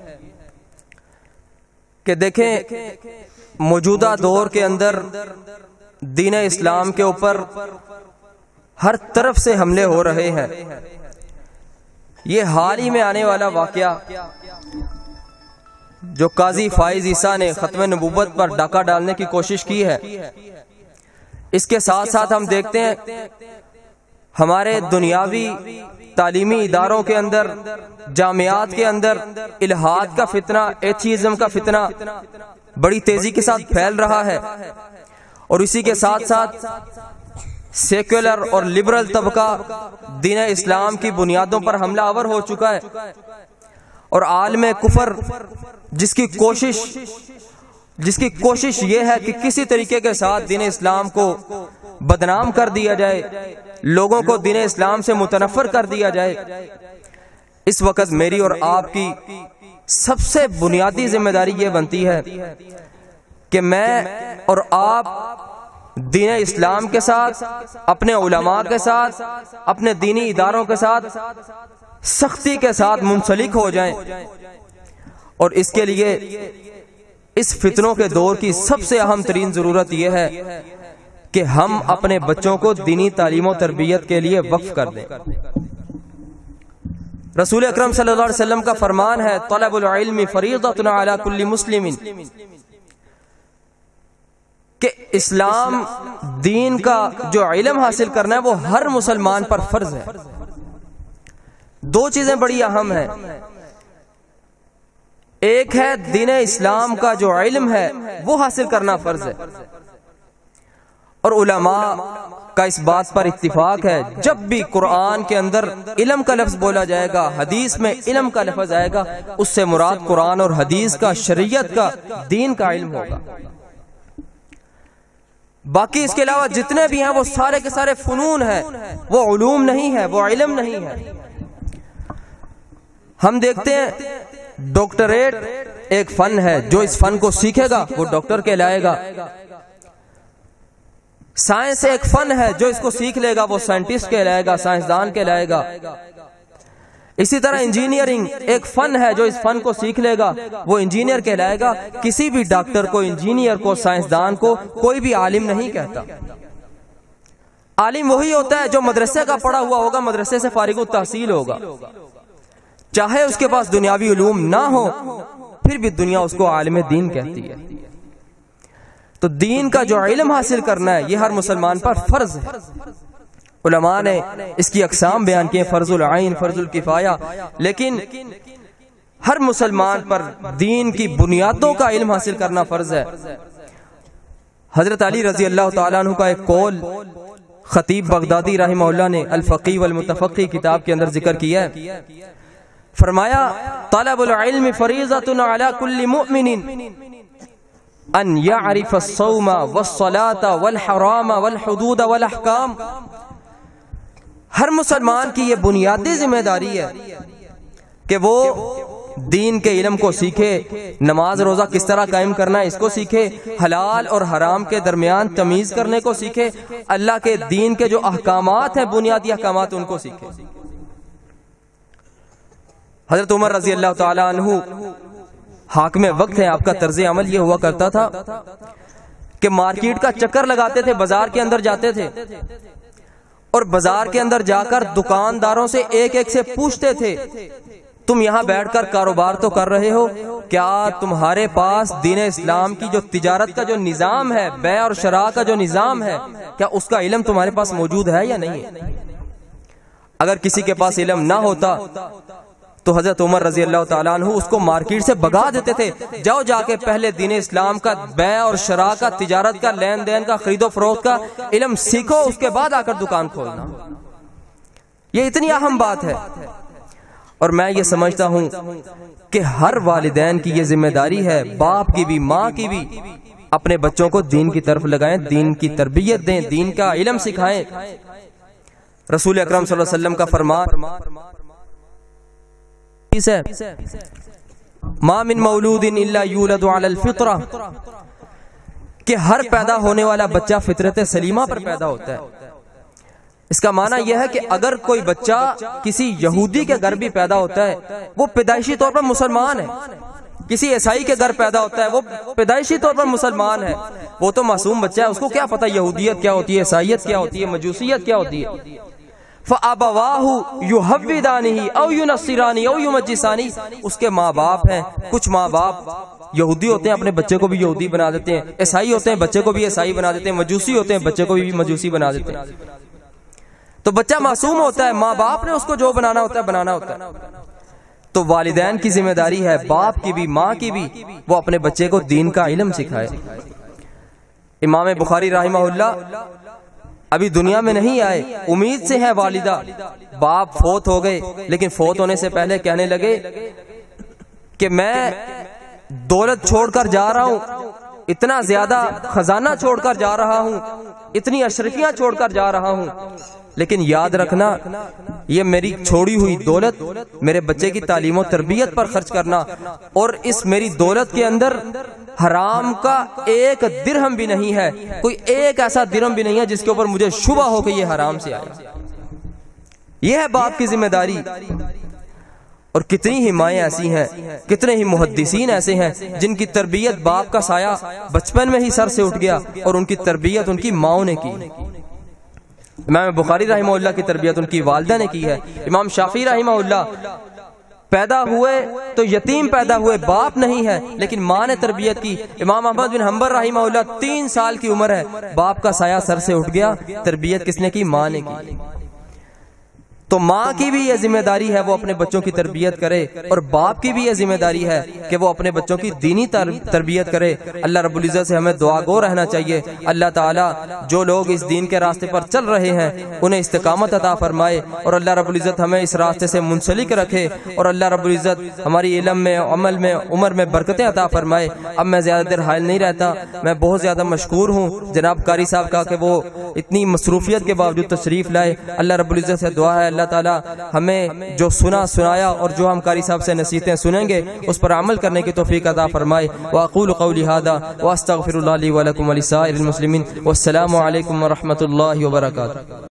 کہ دیکھیں موجودہ دور کے اندر دین اسلام کے اوپر ہر طرف سے حملے ہو رہے ہیں. یہ حال ہی میں آنے والا واقعہ جو قاضی فائز عیسیٰ نے ختم نبوت پر ڈاکہ ڈالنے کی کوشش کی ہے, اس کے ساتھ ساتھ ہم دیکھتے ہیں ہمارے دنیاوی تعلیمی اداروں کے اندر, جامعات کے اندر الہاد کا فتنہ, ایتھیزم کا فتنہ بڑی تیزی کے ساتھ پھیل رہا ہے. اور اسی کے ساتھ ساتھ سیکولر اور لبرل طبقہ دین اسلام کی بنیادوں پر حملہ آور ہو چکا ہے, اور عالم کفر جس کی کوشش جس کی کوشش یہ ہے کہ کسی طریقے کے ساتھ دین اسلام کو بدنام کر دیا جائے, لوگوں کو دین اسلام سے متنفر کر دیا جائے. اس وقت میری اور آپ کی سب سے بنیادی ذمہ داری یہ بنتی ہے کہ میں اور آپ دین اسلام کے ساتھ, اپنے علماء کے ساتھ, اپنے دینی اداروں کے ساتھ سختی کے ساتھ منسلک ہو جائیں. اور اس کے لیے اس فتنوں کے دور کی سب سے اہم ترین ضرورت یہ ہے کہ ہم اپنے بچوں کو دینی تعلیم و تربیت کے لیے وقف کر دیں. رسول اکرم صلی اللہ علیہ وسلم کا فرمان ہے طلب العلم فریضۃ علی کل مسلم, کہ اسلام دین کا جو علم حاصل کرنا ہے وہ ہر مسلمان پر فرض ہے. دو چیزیں بڑی اہم ہیں, ایک ہے دین اسلام کا جو علم ہے وہ حاصل کرنا فرض ہے, اور علماء کا اس بات پر اتفاق ہے جب بھی قرآن کے اندر علم کا لفظ بولا جائے گا, حدیث میں علم کا لفظ آئے گا, اس سے مراد قرآن اور حدیث کا, شریعت کا, دین کا علم ہوگا. باقی اس کے علاوہ جتنے بھی ہیں وہ سارے کے سارے فنون ہیں, وہ علوم نہیں ہے, وہ علم نہیں ہے. ہم دیکھتے ہیں ڈاکٹریٹ ایک فن ہے, جو اس فن کو سیکھے گا وہ ڈاکٹر کہلائے گا. سائنس ایک فن ہے، جو اس کو سیکھ لے گا وہ سائنٹسٹ کہلائے گا، سائنسدان کہلائے گا۔ اسی طرح انجینئرنگ ایک فن ہے، جو اس فن کو سیکھ لے گا وہ انجینئر کہلائے گا۔ کسی بھی ڈاکٹر کو، انجینئر کو، سائنسدان کو کوئی بھی عالم نہیں کہتا۔ عالم وہی ہوتا ہے جو مدرسے کا پڑھا ہوا ہوگا، مدرسے سے فارغ التحصیل ہوگا، چاہے اس کے پاس دنیاوی علوم نہ ہو پھر بھی دنیا اس کو عالم دین کہتی ہے۔ تو دین کا جو علم حاصل کرنا ہے یہ ہر مسلمان پر فرض ہے۔ علماء نے اس کی اقسام بیان کی ہیں، فرض العین، فرض الکفایہ، لیکن ہر مسلمان پر دین کی بنیادوں کا علم حاصل کرنا فرض ہے۔ حضرت علی رضی اللہ تعالیٰ عنہ کا ایک قول خطیب بغدادی رحمہ اللہ نے الفقی والمتفقی کتاب کے اندر ذکر کیا ہے۔ فرمایا طلب العلم فریضۃ علی کل مؤمن ان یعرف الصوم والصلاۃ والحرام والحدود والاحکام۔ ہر مسلمان کی یہ بنیادی ذمہ داری ہے کہ وہ دین کے علم کو سیکھے، نماز روزہ کس طرح قائم کرنا ہے اس کو سیکھے، حلال اور حرام کے درمیان تمیز کرنے کو سیکھے، اللہ کے دین کے جو احکامات ہیں، بنیادی احکامات، ان کو سیکھے۔ حضرت عمر رضی اللہ تعالی عنہ حاکم وقت ہے، آپ کا طرز عمل یہ ہوا کرتا تھا کہ مارکیٹ کا چکر لگاتے تھے، بازار کے اندر جاتے تھے اور بازار کے اندر جا کر دکانداروں سے ایک ایک سے پوچھتے تھے، تم یہاں بیٹھ کر کاروبار تو کر رہے ہو، کیا تمہارے پاس دین اسلام کی جو تجارت کا جو نظام ہے، بیع اور شراء کا جو نظام ہے، کیا اس کا علم تمہارے پاس موجود ہے یا نہیں ہے؟ اگر کسی کے پاس علم نہ ہوتا تو حضرت عمر رضی اللہ تعالیٰ عنہ اس کو مارکیٹ سے بگا دیتے تھے، جاؤ جا کے پہلے دین اسلام کا بیع اور شراء کا، تجارت کا، لین دین کا، خرید و فروخت کا علم سیکھو، اس کے بعد آ کر دکان کھولنا۔ یہ اتنی اہم بات ہے، اور میں یہ سمجھتا ہوں کہ ہر والدین کی یہ ذمہ داری ہے، باپ کی بھی، ماں کی بھی، اپنے بچوں کو دین کی طرف لگائیں، دین کی تربیت دیں، دین کا علم سکھائیں۔ رسول اکرم صلی اللہ علیہ وسلم کا فرمان ما من مولود الا یولد علی الفطرہ، کہ ہر پیدا ہونے والا بچہ فطرت سلیمہ پر پیدا ہوتا ہے۔ اس کا معنی یہ ہے کہ اگر کوئی بچہ کسی یہودی کے گھر بھی پیدا ہوتا ہے وہ پیدائشی طور پر مسلمان ہے، کسی عیسائی کے گھر پیدا ہوتا ہے وہ پیدائشی طور پر مسلمان ہے، وہ تو معصوم بچہ ہے، اس کو کیا پتہ یہودیت کیا ہوتی ہے، عیسائیت کیا ہوتی ہے، مجوسیت کیا ہوتی ہے۔ فَأَبَوَاهُ يُحَوِّدَانِهِ أَوْ يُنَصِّرَانِهِ أَوْ يُمَجِّسَانِهِ، اس کے ماں باپ ہیں، کچھ ماں باپ یہودی ہوتے ہیں، اپنے بچے کو بھی یہودی بنا دیتے ہیں، عیسائی ہوتے ہیں، بچے کو بھی عیسائی بنا دیتے ہیں، مجوسی ہوتے ہیں، بچے کو بھی مجوسی بنا دیتے ہیں۔ تو بچہ معصوم ہوتا ہے، ماں باپ نے اس کو جو بنانا ہوتا ہے بنانا ہوتا ہے۔ تو والدین کی ذمہ داری ہے، باپ کی بھی، ماں کی بھی، وہ اپنے بچے کو دین کا علم سکھائے۔ امام بخاری رحمہ اللہ ابھی دنیا میں نہیں آئے، امید سے ہے والدہ، باپ فوت ہو گئے، لیکن فوت ہونے سے پہلے کہنے لگے کہ میں دولت چھوڑ کر جا رہا ہوں، اتنا زیادہ خزانہ چھوڑ کر جا رہا ہوں، اتنی اشرفیاں چھوڑ کر جا رہا ہوں، لیکن یاد رکھنا یہ میری چھوڑی ہوئی دولت میرے بچے کی تعلیم و تربیت پر خرچ کرنا، اور اس میری دولت کے اندر حرام کا ایک درہم بھی نہیں ہے، کوئی ایک ایسا درہم بھی نہیں ہے جس کے اوپر مجھے شبہ ہو کہ یہ حرام سے آیا۔ یہ ہے باپ کی ذمہ داری۔ اور کتنی ہی مائیں ایسی ہیں، کتنے ہی محدثین ایسے ہیں جن کی تربیت باپ کا سایہ بچپن میں ہی سر سے اٹھ گیا اور ان کی تربیت ان کی ماؤں نے کی۔ امام بخاری رحمہ اللہ کی تربیت ان کی والدہ نے کی ہے۔ امام شافعی رحمہ اللہ پیدا ہوئے تو یتیم پیدا ہوئے، باپ نہیں ہے لیکن ماں نے تربیت کی۔ امام احمد بن حنبل رحمہ اللہ تین سال کی عمر ہے، باپ کا سایہ سر سے اٹھ گیا، تربیت کس نے کی؟ ماں نے کی۔ تو ماں کی بھی یہ ذمہ داری ہے وہ اپنے بچوں کی تربیت کرے، اور باپ کی بھی یہ ذمہ داری ہے کہ وہ اپنے بچوں کی دینی تربیت کرے۔ اللہ رب العزت سے ہمیں دعا گو رہنا چاہیے، اللہ تعالیٰ جو لوگ اس دین کے راستے پر چل رہے ہیں انہیں استقامت عطا فرمائے، اور اللہ رب العزت ہمیں اس راستے سے منسلک رکھے، اور اللہ رب العزت ہماری علم میں، عمل میں، عمر میں برکتیں عطا فرمائے۔ اب میں زیادہ دیر حائل نہیں رہتا، میں بہت زیادہ مشکور ہوں جناب قاری صاحب کا کہ وہ اتنی مصروفیت کے باوجود تشریف لائے۔ اللہ رب العزت سے دعا ہے اللہ تعالیٰ ہمیں جو سنا سنایا اور جو ہم قاری صاحب سے نصیحتیں سنیں گے اس پر عمل کرنے کی توفیق عطا فرمائے۔ واقول قولی ھذا واستغفر اللہ لی ولکم ولسائر المسلمین، والسلام علیکم ورحمۃ اللہ وبرکاتہ۔